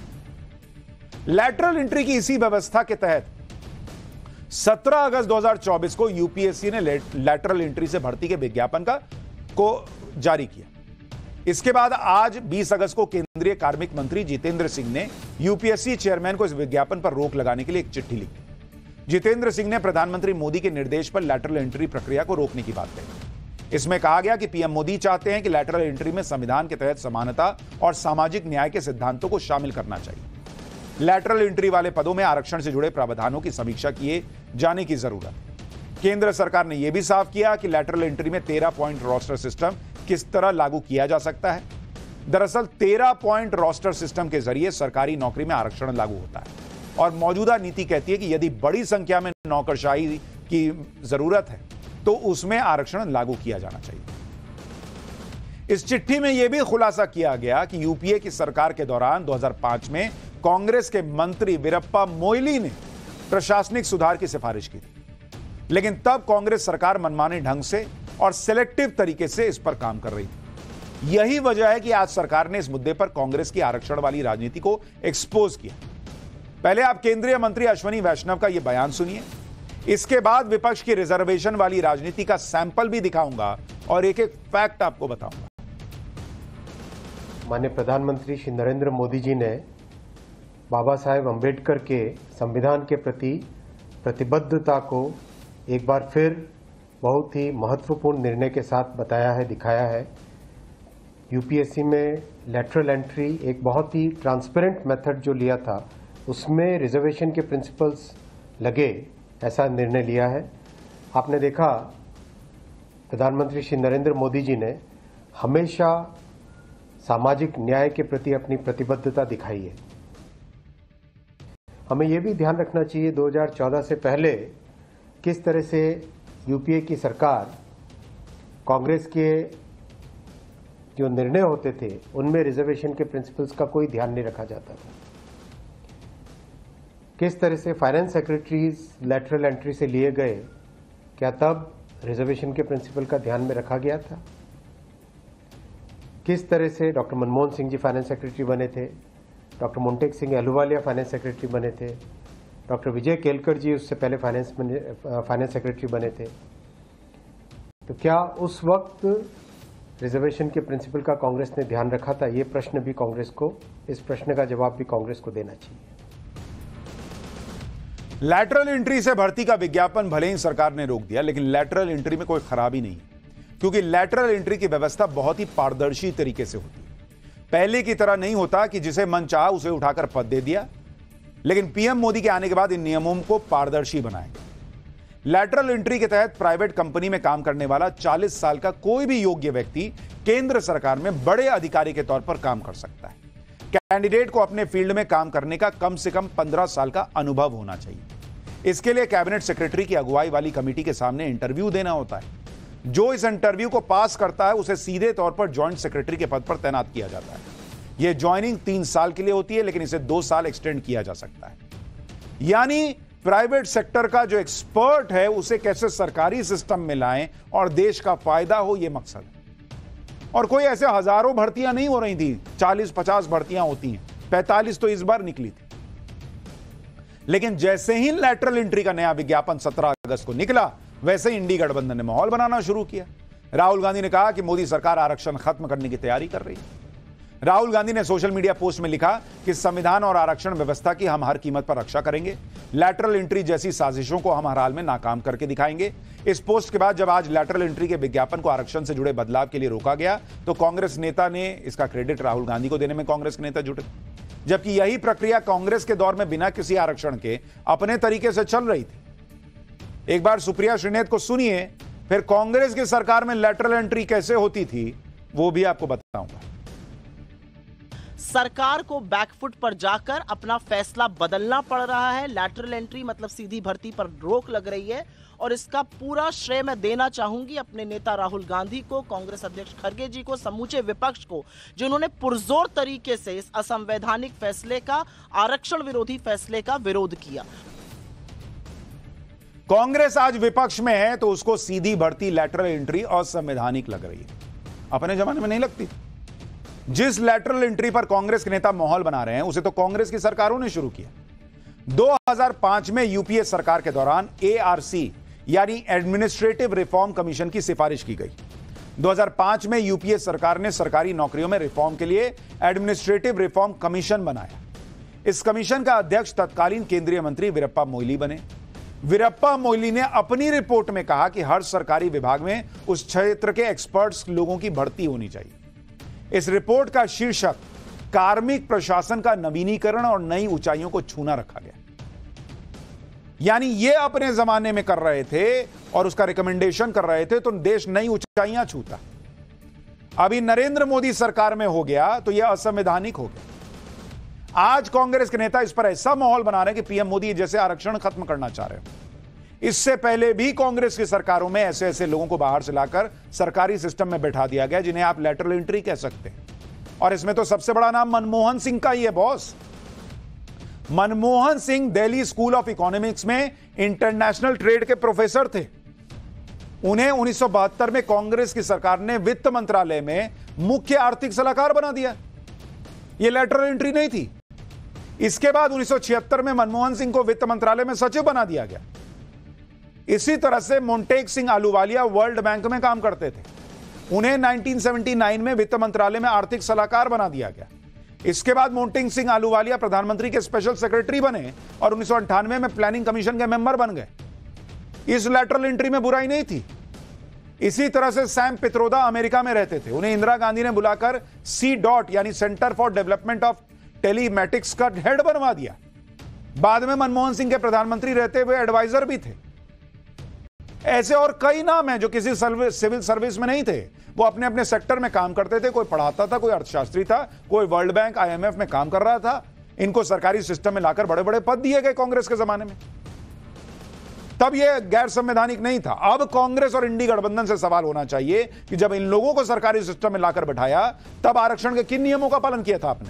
बाप। लैटरल एंट्री की इसी व्यवस्था के तहत सत्रह अगस्त दो हज़ार चौबीस को यूपीएससी ने लैटरल एंट्री से भर्ती के विज्ञापन का को जारी किया। इसके बाद आज बीस अगस्त को केंद्रीय कार्मिक मंत्री जितेंद्र सिंह ने यूपीएससी चेयरमैन को इस विज्ञापन पर रोक लगाने के लिए एक चिट्ठी लिखी। जितेंद्र सिंह ने प्रधानमंत्री मोदी के निर्देश पर लैटरल एंट्री प्रक्रिया को रोकने की बात कही। इसमें कहा गया कि पीएम मोदी चाहते हैं कि लैटरल एंट्री में संविधान के तहत समानता और सामाजिक न्याय के सिद्धांतों को शामिल करना चाहिए। लैटरल एंट्री वाले पदों में आरक्षण से जुड़े प्रावधानों की समीक्षा किए जाने की जरूरत है। केंद्र सरकार ने यह भी साफ किया कि लैटरल एंट्री में तेरह पॉइंट रोस्टर सिस्टम किस तरह लागू किया जा सकता है। दरअसल तेरह पॉइंट रोस्टर सिस्टम के जरिए सरकारी नौकरी में आरक्षण लागू होता है और मौजूदा नीति कहती है कि यदि बड़ी संख्या में नौकरशाही की जरूरत है तो उसमें आरक्षण लागू किया जाना चाहिए। इस चिट्ठी में यह भी खुलासा किया गया कि यूपीए की सरकार के दौरान दो हज़ार पाँच में कांग्रेस के मंत्री वीरप्पा मोइली ने प्रशासनिक सुधार की सिफारिश की थी, लेकिन तब कांग्रेस सरकार मनमाने ढंग से और सिलेक्टिव तरीके से इस पर काम कर रही थी। यही वजह है कि आज सरकार ने इस मुद्दे पर कांग्रेस की आरक्षण वाली राजनीति को एक्सपोज किया। पहले आप केंद्रीय मंत्री अश्विनी वैष्णव का यह बयान सुनिए, इसके बाद विपक्ष की रिजर्वेशन वाली राजनीति का सैंपल भी दिखाऊंगा और एक एक फैक्ट आपको बताऊंगा। माननीय प्रधानमंत्री श्री नरेंद्र मोदी जी ने बाबा साहेब अम्बेडकर के संविधान के प्रति प्रतिबद्धता को एक बार फिर बहुत ही महत्वपूर्ण निर्णय के साथ बताया है, दिखाया है। यूपीएससी में लैटरल एंट्री एक बहुत ही ट्रांसपेरेंट मेथड जो लिया था, उसमें रिजर्वेशन के प्रिंसिपल्स लगे, ऐसा निर्णय लिया है। आपने देखा प्रधानमंत्री श्री नरेंद्र मोदी जी ने हमेशा सामाजिक न्याय के प्रति अपनी प्रतिबद्धता दिखाई है। हमें यह भी ध्यान रखना चाहिए दो हज़ार चौदह से पहले किस तरह से यूपीए की सरकार कांग्रेस के जो निर्णय होते थे उनमें रिजर्वेशन के प्रिंसिपल्स का कोई ध्यान नहीं रखा जाता था। किस तरह से फाइनेंस सेक्रेटरीज लैटरल एंट्री से लिए गए, क्या तब रिजर्वेशन के प्रिंसिपल का ध्यान में रखा गया था? किस तरह से doctor Manmohan Singh ji finance secretary बने थे, doctor Montek Singh Ahluwalia finance secretary बने थे, डॉक्टर विजय केलकर जी उससे पहले फाइनेंस फाइनेंस सेक्रेटरी बने थे। तो क्या उस वक्त रिजर्वेशन के प्रिंसिपल का कांग्रेस ने ध्यान रखा था? ये प्रश्न भी कांग्रेस को, इस प्रश्न का जवाब भी कांग्रेस को देना चाहिए। लैटरल एंट्री से भर्ती का विज्ञापन भले ही सरकार ने रोक दिया, लेकिन लैटरल एंट्री में कोई खराबी नहीं, क्योंकि लैटरल एंट्री की व्यवस्था बहुत ही पारदर्शी तरीके से होती है। पहले की तरह नहीं होता कि जिसे मन चाहा उसे उठाकर पद दे दिया, लेकिन पीएम मोदी के आने के बाद इन नियमों को पारदर्शी बनाया गया। लैटरल एंट्री के तहत प्राइवेट कंपनी में काम करने वाला चालीस साल का कोई भी योग्य व्यक्ति केंद्र सरकार में बड़े अधिकारी के तौर पर काम कर सकता है। कैंडिडेट को अपने फील्ड में काम करने का कम से कम पंद्रह साल का अनुभव होना चाहिए। इसके लिए कैबिनेट सेक्रेटरी की अगुवाई वाली कमेटी के सामने इंटरव्यू देना होता है। जो इस इंटरव्यू को पास करता है उसे सीधे तौर पर ज्वाइंट सेक्रेटरी के पद पर तैनात किया जाता है। यह ज्वाइनिंग तीन साल के लिए होती है, लेकिन इसे दो साल एक्सटेंड किया जा सकता है। यानी प्राइवेट सेक्टर का जो एक्सपर्ट है उसे कैसे सरकारी सिस्टम में लाएं और देश का फायदा हो, यह मकसद है। और कोई ऐसे हजारों भर्तियां नहीं हो रही थी, चालीस पचास भर्तियां होती हैं, पैंतालीस तो इस बार निकली थी। लेकिन जैसे ही लैटरल एंट्री का नया विज्ञापन सत्रह अगस्त को निकला, वैसे ही इंडी गठबंधन ने माहौल बनाना शुरू किया। राहुल गांधी ने कहा कि मोदी सरकार आरक्षण खत्म करने की तैयारी कर रही है। राहुल गांधी ने सोशल मीडिया पोस्ट में लिखा कि संविधान और आरक्षण व्यवस्था की हम हर कीमत पर रक्षा करेंगे, लैटरल एंट्री जैसी साजिशों को हम हर हाल में नाकाम करके दिखाएंगे। इस पोस्ट के बाद जब आज लैटरल एंट्री के विज्ञापन को आरक्षण से जुड़े बदलाव के लिए रोका गया तो कांग्रेस नेता ने इसका क्रेडिट राहुल गांधी को देने में कांग्रेस के नेता जुटे, जबकि यही प्रक्रिया कांग्रेस के दौर में बिना किसी आरक्षण के अपने तरीके से चल रही थी। एक बार सुप्रिया श्रीनेत को सुनिए, फिर कांग्रेस की सरकार में लैटरल एंट्री कैसे होती थी वो भी आपको बताऊंगा। सरकार को बैकफुट पर जाकर अपना फैसला बदलना पड़ रहा है। लैटरल एंट्री मतलब सीधी भर्ती पर रोक लग रही है और इसका पूरा श्रेय मैं देना चाहूंगी अपने नेता राहुल गांधी को, कांग्रेस अध्यक्ष खड़गे जी को, समूचे विपक्ष को, जिन्होंने पुरजोर तरीके से इस असंवैधानिक फैसले का, आरक्षण विरोधी फैसले का विरोध किया। कांग्रेस आज विपक्ष में है तो उसको सीधी भर्ती लैटरल एंट्री असंवैधानिक लग रही है। अपने जमाने में नहीं लगती। जिस लैटरल एंट्री पर कांग्रेस के नेता माहौल बना रहे हैं उसे तो कांग्रेस की सरकारों ने शुरू किया। दो हज़ार पाँच में यूपीए सरकार के दौरान एआरसी यानी एडमिनिस्ट्रेटिव रिफॉर्म कमीशन की सिफारिश की गई। दो हज़ार पाँच में यूपीए सरकार ने सरकारी नौकरियों में रिफॉर्म के लिए एडमिनिस्ट्रेटिव रिफॉर्म कमीशन बनाया। इस कमीशन का अध्यक्ष तत्कालीन केंद्रीय मंत्री वीरप्पा मोइली बने। वीरप्पा मोइली ने अपनी रिपोर्ट में कहा कि हर सरकारी विभाग में उस क्षेत्र के एक्सपर्ट्स लोगों की भर्ती होनी चाहिए। इस रिपोर्ट का शीर्षक कार्मिक प्रशासन का नवीनीकरण और नई ऊंचाइयों को छूना रखा गया। यानी ये अपने जमाने में कर रहे थे और उसका रिकमेंडेशन कर रहे थे तो देश नई ऊंचाइयां छूता। अभी नरेंद्र मोदी सरकार में हो गया तो यह असंवैधानिक हो गया। आज कांग्रेस के नेता इस पर ऐसा माहौल बना रहे हैं कि पीएम मोदी जैसे आरक्षण खत्म करना चाह रहे हैं। इससे पहले भी कांग्रेस की सरकारों में ऐसे ऐसे लोगों को बाहर से लाकर सरकारी सिस्टम में बैठा दिया गया जिन्हें आप लैटरल एंट्री कह सकते हैं। और इसमें तो सबसे बड़ा नाम मनमोहन सिंह का ही है boss. Manmohan Singh Delhi school of economics में इंटरनेशनल ट्रेड के प्रोफेसर थे। उन्हें उन्नीस सौ बहत्तर में कांग्रेस की सरकार ने वित्त मंत्रालय में मुख्य आर्थिक सलाहकार बना दिया। यह लैटरल एंट्री नहीं थी। इसके बाद उन्नीस सौ छिहत्तर में मनमोहन सिंह को वित्त मंत्रालय में सचिव बना दिया गया। इसी तरह से मोंटेक सिंह आलूवालिया वर्ल्ड बैंक में काम करते थे। उन्हें उन्नीस सौ उन्यासी में वित्त मंत्रालय में आर्थिक सलाहकार बना दिया गया। इसके बाद मोंटेक सिंह आलूवालिया प्रधानमंत्री के स्पेशल सेक्रेटरी बने और उन्नीस सौ अंठानवे में प्लानिंग कमीशन के मेंबर बन गए। इस लैटरल एंट्री में बुराई नहीं थी। इसी तरह से सैम पित्रोदा अमेरिका में रहते थे। उन्हें इंदिरा गांधी ने बुलाकर सी डॉट यानी centre for development of telematics का हेड बनवा दिया। बाद में मनमोहन सिंह के प्रधानमंत्री रहते हुए एडवाइजर भी थे। ऐसे और कई नाम हैं जो किसी सर्विस सिविल सर्विस में नहीं थे। वो अपने अपने सेक्टर में काम करते थे। कोई पढ़ाता था, कोई अर्थशास्त्री था, कोई वर्ल्ड बैंक आईएमएफ में काम कर रहा था। इनको सरकारी सिस्टम में लाकर बड़े बड़े पद दिए गए कांग्रेस के जमाने में। तब यह गैर संवैधानिक नहीं था। अब कांग्रेस और इंडी गठबंधन से सवाल होना चाहिए कि जब इन लोगों को सरकारी सिस्टम में लाकर बैठाया तब आरक्षण के किन नियमों का पालन किया था आपने,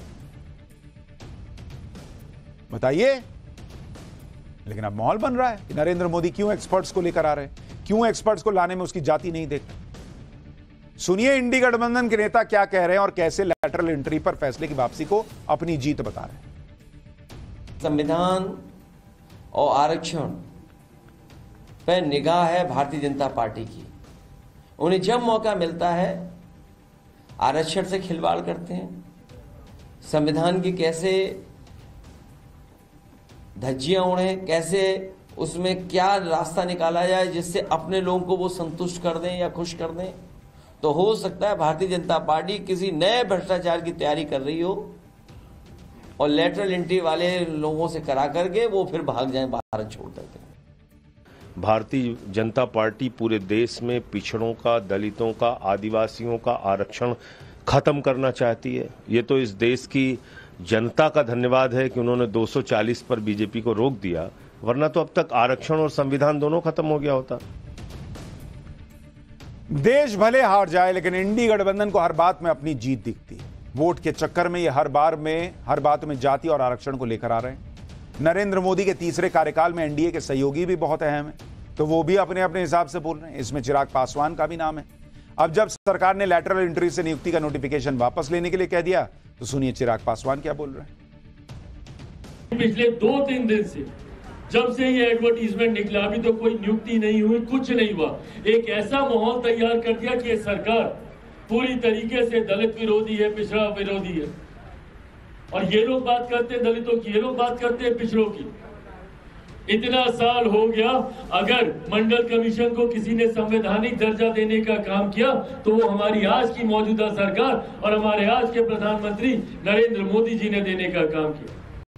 बताइए। लेकिन अब माहौल बन रहा है कि नरेंद्र मोदी क्यों एक्सपर्ट्स को लेकर आ रहे हैं, क्यों एक्सपर्ट्स को लाने में उसकी जाति नहीं देखते। सुनिए इंडी गठबंधन के नेता क्या कह रहे हैं और कैसे लैटरल एंट्री पर फैसले की वापसी को अपनी जीत बता रहे हैं। संविधान और आरक्षण पर निगाह है भारतीय जनता पार्टी की। उन्हें जब मौका मिलता है आरक्षण से खिलवाड़ करते हैं। संविधान की कैसे धज्जियां उड़े, कैसे उसमें क्या रास्ता निकाला जाए जिससे अपने लोगों को वो संतुष्ट कर दें या खुश कर दें। तो हो सकता है भारतीय जनता पार्टी किसी नए भ्रष्टाचार की तैयारी कर रही हो और लैटरल एंट्री वाले लोगों से करा करके वो फिर भाग जाएं भारत छोड़ करके। भारतीय जनता पार्टी पूरे देश में पिछड़ों का, दलितों का, आदिवासियों का आरक्षण खत्म करना चाहती है। ये तो इस देश की जनता का धन्यवाद है कि उन्होंने दो सौ चालीस पर बीजेपी को रोक दिया, वरना तो अब तक आरक्षण और संविधान दोनों खत्म हो गया होता। देश भले हार जाए लेकिन इंडी गठबंधन को हर बात में अपनी जीत दिखती है। वोट के चक्कर में ये हर बार में हर बात में जाति और आरक्षण को लेकर आ रहे हैं। नरेंद्र मोदी के तीसरे कार्यकाल में एनडीए के सहयोगी भी बहुत अहम है, तो वो भी अपने अपने हिसाब से बोल रहे हैं। इसमें चिराग पासवान का भी नाम है। अब जब सरकार ने लैटरल एंट्री से नियुक्ति का नोटिफिकेशन वापस लेने के लिए कह दिया तो सुनिए चिराग पासवान क्या बोल रहे हैं। पिछले दो तीन दिन से जब से ये एडवर्टीजमेंट निकला अभी तो कोई नियुक्ति नहीं हुई, कुछ नहीं हुआ। एक ऐसा माहौल तैयार कर दिया कि ये सरकार पूरी तरीके से दलित विरोधी है, पिछड़ा विरोधी है। और ये लोग बात करते हैं दलितों की, ये लोग बात करते हैं पिछड़ों की। इतना साल हो गया, अगर मंडल कमीशन को किसी ने संवैधानिक दर्जा देने का काम किया तो वो हमारी आज की मौजूदा सरकार और हमारे आज के प्रधानमंत्री नरेंद्र मोदी जी ने देने का काम किया।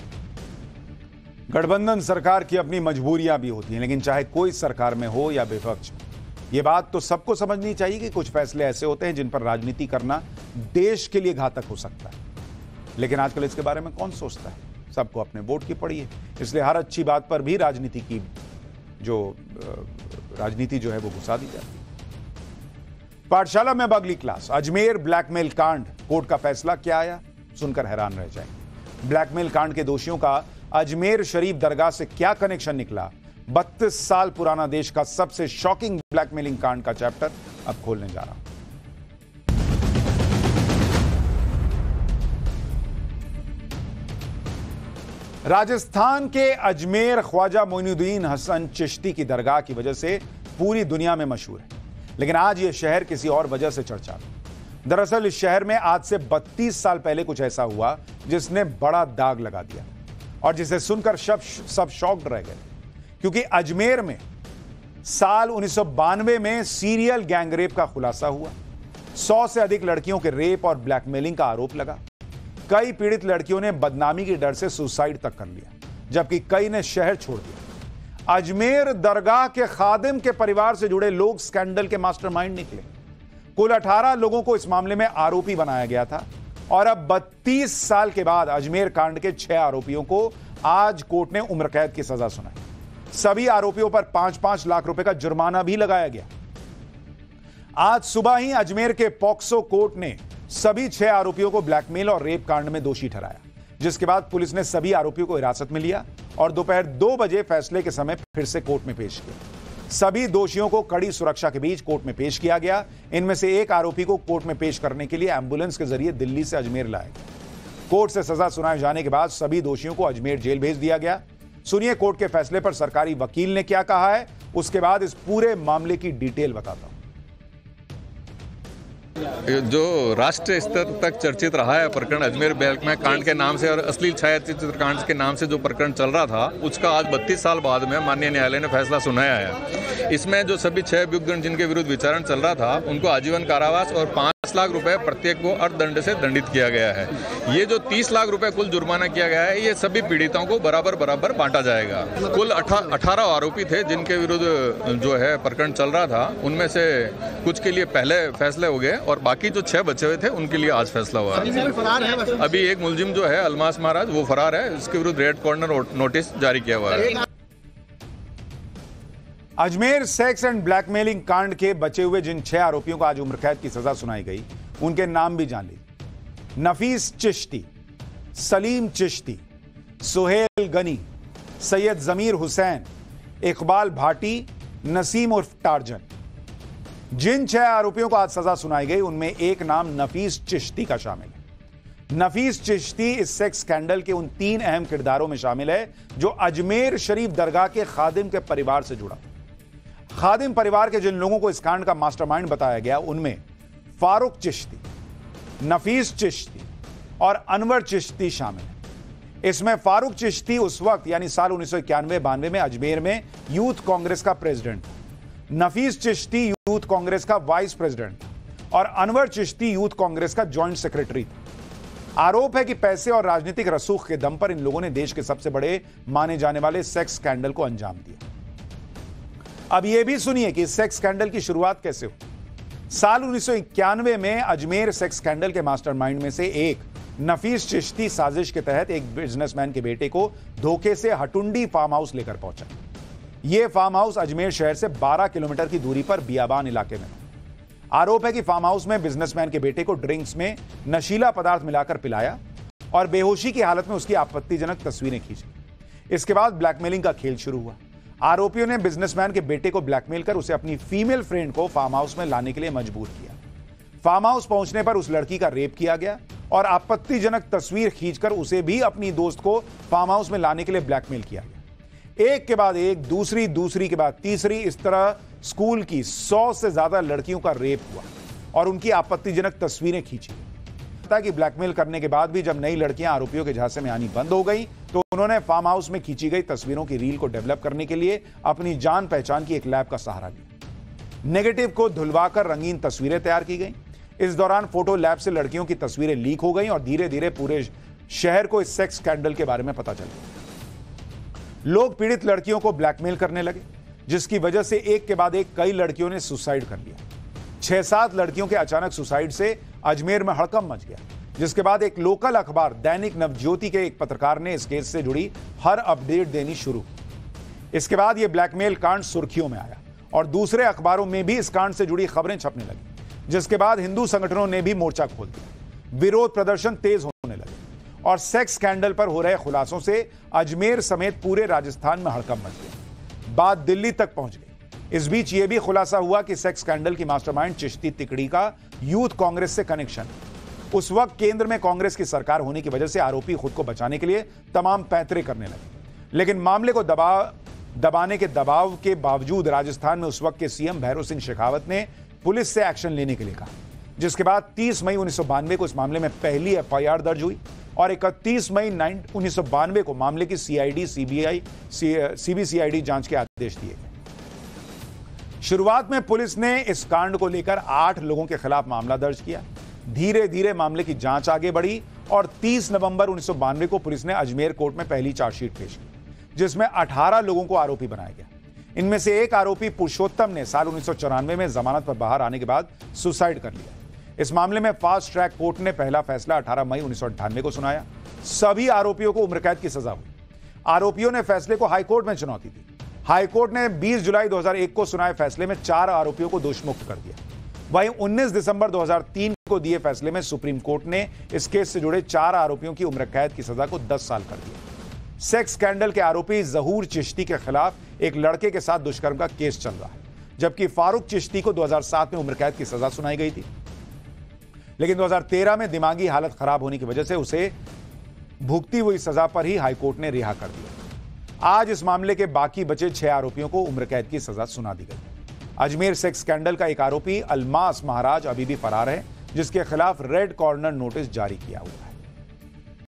गठबंधन सरकार की अपनी मजबूरियां भी होती हैं, लेकिन चाहे कोई सरकार में हो या विपक्ष, ये बात तो सबको समझनी चाहिए कि कुछ फैसले ऐसे होते हैं जिन पर राजनीति करना देश के लिए घातक हो सकता है। लेकिन आजकल इसके बारे में कौन सोचता है? सबको अपने वोट की पड़ी है, इसलिए हर अच्छी बात पर भी राजनीति की जो राजनीति जो है वो घुसा दी जाती है। पाठशाला में अब अगली क्लास, अजमेर ब्लैकमेल कांड, कोर्ट का फैसला क्या आया सुनकर हैरान रह जाएंगे। ब्लैकमेल कांड के दोषियों का अजमेर शरीफ दरगाह से क्या कनेक्शन निकला? बत्तीस साल पुराना देश का सबसे शॉकिंग ब्लैकमेलिंग कांड का चैप्टर अब खोलने जा रहा हूं। राजस्थान के अजमेर ख्वाजा मोइनुद्दीन हसन चिश्ती की दरगाह की वजह से पूरी दुनिया में मशहूर है, लेकिन आज यह शहर किसी और वजह से चर्चा में। दरअसल इस शहर में आज से बत्तीस साल पहले कुछ ऐसा हुआ जिसने बड़ा दाग लगा दिया और जिसे सुनकर सब सब शॉक्ड रह गए, क्योंकि अजमेर में साल उन्नीस सौ बानवे में सीरियल गैंग रेप का खुलासा हुआ। सौ से अधिक लड़कियों के रेप और ब्लैकमेलिंग का आरोप लगा। कई पीड़ित लड़कियों ने बदनामी के डर से सुसाइड तक कर लिया, जबकि कई ने शहर छोड़ दिया। अजमेर दरगाह के खादिम के परिवार से जुड़े लोग स्कैंडल के मास्टरमाइंड निकले। कुल अठारह लोगों को इस मामले में आरोपी बनाया गया था और अब बत्तीस साल के बाद अजमेर कांड के छह आरोपियों को आज कोर्ट ने उम्र कैद की सजा सुनाई। सभी आरोपियों पर पांच पांच लाख रुपए का जुर्माना भी लगाया गया। आज सुबह ही अजमेर के पॉक्सो कोर्ट ने सभी छह आरोपियों को ब्लैकमेल और रेप कांड में दोषी ठहराया, जिसके बाद पुलिस ने सभी आरोपियों को हिरासत में लिया और दोपहर दो बजे फैसले के समय फिर से कोर्ट में पेश किया। सभी दोषियों को कड़ी सुरक्षा के बीच कोर्ट में पेश किया गया। इनमें से एक आरोपी को कोर्ट में पेश करने के लिए एम्बुलेंस के जरिए दिल्ली से अजमेर लाया गया। कोर्ट से सजा सुनाए जाने के बाद सभी दोषियों को अजमेर जेल भेज दिया गया। सुनिए कोर्ट के फैसले पर सरकारी वकील ने क्या कहा है, उसके बाद इस पूरे मामले की डिटेल बताता हूं। जो राष्ट्रीय स्तर तक चर्चित रहा है प्रकरण अजमेर ब्लैकमेल कांड के नाम से और अश्लील छायाचित्र कांड के नाम से जो प्रकरण चल रहा था, उसका आज बत्तीस साल बाद में माननीय न्यायालय ने फैसला सुनाया है। इसमें जो सभी छह अभियुक्त जिनके विरुद्ध विचारण चल रहा था, उनको आजीवन कारावास और पांच लाख रुपए प्रत्येक को अर्थदंड से दंडित किया गया है। ये जो तीस लाख रुपए कुल जुर्माना किया गया है, ये सभी पीड़ितों को बराबर बराबर बांटा जाएगा। कुल अठारह आरोपी थे जिनके विरुद्ध जो है प्रकरण चल रहा था, उनमें से कुछ के लिए पहले फैसले हो गए और बाकी जो छह बचे हुए थे उनके लिए आज फैसला हुआ है। अभी एक मुलजिम जो है अलमास महाराज, वो फरार है, इसके विरुद्ध रेड कॉर्नर नोटिस जारी किया हुआ है। अजमेर सेक्स एंड ब्लैकमेलिंग कांड के बचे हुए जिन छह आरोपियों को आज उम्र कैद की सजा सुनाई गई, उनके नाम भी जान लीजिए। नफीस चिश्ती, सलीम चिश्ती, सुहेल गनी, सैयद जमीर हुसैन, इकबाल भाटी, नसीम उर्फ टार्जन। जिन छह आरोपियों को आज सजा सुनाई गई, उनमें एक नाम नफीस चिश्ती का शामिल है। नफीस चिश्ती इस सेक्स स्कैंडल के उन तीन अहम किरदारों में शामिल है जो अजमेर शरीफ दरगाह के खादिम के परिवार से जुड़ा। खादिम परिवार के जिन लोगों को इस कांड का मास्टरमाइंड बताया गया, उनमें फारूक चिश्ती, नफीस चिश्ती और अनवर चिश्ती शामिल है। इसमें फारूक चिश्ती उस वक्त यानी साल उन्नीस सौ इक्यानवे बानवे में अजमेर में यूथ कांग्रेस का प्रेसिडेंट था। नफीस चिश्ती यूथ कांग्रेस का वाइस प्रेसिडेंट था और अनवर चिश्ती यूथ कांग्रेस का जॉइंट सेक्रेटरी था। आरोप है कि पैसे और राजनीतिक रसूख के दम पर इन लोगों ने देश के सबसे बड़े माने जाने वाले सेक्स स्कैंडल को अंजाम दिया। अब यह भी सुनिए कि इस सेक्स स्कैंडल की शुरुआत कैसे हुई। साल उन्नीस सौ इक्यानवे में अजमेर सेक्स स्कैंडल के मास्टरमाइंड में से एक नफीस चिश्ती साजिश के तहत एक बिजनेसमैन के बेटे को धोखे से हटुंडी फार्म हाउस लेकर पहुंचा। यह फार्म हाउस अजमेर शहर से बारह किलोमीटर की दूरी पर बियाबान इलाके में था। आरोप है कि फार्म हाउस में बिजनेसमैन के बेटे को ड्रिंक्स में नशीला पदार्थ मिलाकर पिलाया और बेहोशी की हालत में उसकी आपत्तिजनक तस्वीरें खींची। इसके बाद ब्लैकमेलिंग का खेल शुरू हुआ। आरोपियों ने बिजनेसमैन के बेटे को ब्लैकमेल कर उसे अपनी फीमेल फ्रेंड को फार्म हाउस में लाने के लिए मजबूर किया। फार्म हाउस पहुंचने पर उस लड़की का रेप किया गया और आपत्तिजनक तस्वीर खींचकर उसे भी अपनी दोस्त को फार्म हाउस में लाने के लिए ब्लैकमेल किया गया। एक के बाद एक, दूसरी दूसरी के बाद तीसरी, इस तरह स्कूल की सौ से ज्यादा लड़कियों का रेप हुआ। और उनकी आपत्तिजनक तस्वीरें खींची कि ब्लैकमेल करने के बाद भी जब नई लड़कियां आरोपियों के झांसे में आनी बंद हो गई तो उन्होंने फार्म हाउस में खींची गई तस्वीरों की रील को डेवलप करने के लिए अपनी जान पहचान की एक लैब का सहारा लिया। नेगेटिव को धुलवाकर रंगीन तस्वीरें तैयार की गई। इस दौरान फोटो लैब से लड़कियों की तस्वीरें लीक हो गई और धीरे धीरे पूरे शहर को इस सेक्स स्कैंडल के बारे में पता चल गया। लोग पीड़ित लड़कियों को ब्लैकमेल करने लगे, जिसकी वजह से एक के बाद एक कई लड़कियों ने सुसाइड कर लिया। छह सात लड़कियों के अचानक सुसाइड से अजमेर में हड़कंप मच गया, जिसके बाद एक लोकल अखबार दैनिक नवज्योति के एक पत्रकार ने इस केस से जुड़ी हर अपडेट देनी शुरू की। इसके बाद यह ब्लैकमेल कांड सुर्खियों में आया और दूसरे अखबारों में भी इस कांड से जुड़ी खबरें छपने लगी, जिसके बाद हिंदू संगठनों ने भी मोर्चा खोल दिया। विरोध प्रदर्शन तेज होने लगे और सेक्स स्कैंडल पर हो रहे खुलासों से अजमेर समेत पूरे राजस्थान में हड़कंप मच गया। बात दिल्ली तक पहुंच गई। इस बीच यह भी खुलासा हुआ कि सेक्स स्कैंडल की मास्टरमाइंड चिश्ती तिकड़ी का यूथ कांग्रेस से कनेक्शन है। उस वक्त केंद्र में कांग्रेस की सरकार होने की वजह से आरोपी खुद को बचाने के लिए तमाम पैंतरे करने लगे, लेकिन मामले को दबा दबाने के दबाव के बावजूद राजस्थान में उस वक्त के सीएम भैरव सिंह शेखावत ने पुलिस से एक्शन लेने के लिए कहा, जिसके बाद तीस मई उन्नीस सौ बानवे को इस मामले में पहली एफ आई आर दर्ज हुई और इकतीस मई उन्नीस सौ बानवे को मामले की सीआईडी सीबीआई सीबीसीआईडी जांच के आदेश दिए गए। शुरुआत में पुलिस ने इस कांड को लेकर आठ लोगों के खिलाफ मामला दर्ज किया। धीरे धीरे मामले की जांच आगे बढ़ी और तीस नवंबर उन्नीस सौ बानवे को पुलिस ने अजमेर कोर्ट में पहली चार्जशीट पेश की, जिसमें अठारह लोगों को आरोपी बनाया गया। इनमें से एक आरोपी पुरुषोत्तम ने साल उन्नीस सौ चौरानवे में जमानत पर बाहर आने के बाद सुसाइड कर लिया। इस मामले में फास्ट ट्रैक कोर्ट ने पहला फैसला अठारह मई उन्नीस सौ अट्ठानवे को सुनाया। सभी आरोपियों को उम्र कैद की सजा हुई। आरोपियों ने फैसले को हाईकोर्ट में चुनौती दी। हाईकोर्ट ने बीस जुलाई दो हज़ार एक को सुनाए फैसले में चार आरोपियों को दोषमुक्त कर दिया। वहीं उन्नीस दिसंबर दो हज़ार तीन को दिए फैसले में सुप्रीम कोर्ट ने इस केस से जुड़े चार आरोपियों की उम्र कैद की सजा को दस साल कर दिया। सेक्स स्कैंडल के आरोपी जहूर चिश्ती के खिलाफ एक लड़के के साथ दुष्कर्म का केस चल रहा है, जबकि फारूक चिश्ती को दो हज़ार सात में उम्र कैद की सजा सुनाई गई थी, लेकिन दो हज़ार तेरह में दिमागी हालत खराब होने की वजह से उसे भुगती हुई सजा पर ही हाईकोर्ट ने रिहा कर दिया। आज इस मामले के बाकी बचे छह आरोपियों को उम्र कैद की सजा सुना दी गई। अजमेर सेक्स स्कैंडल का एक आरोपी अलमास महाराज अभी भी फरार है, जिसके खिलाफ रेड कॉर्नर नोटिस जारी किया हुआ है।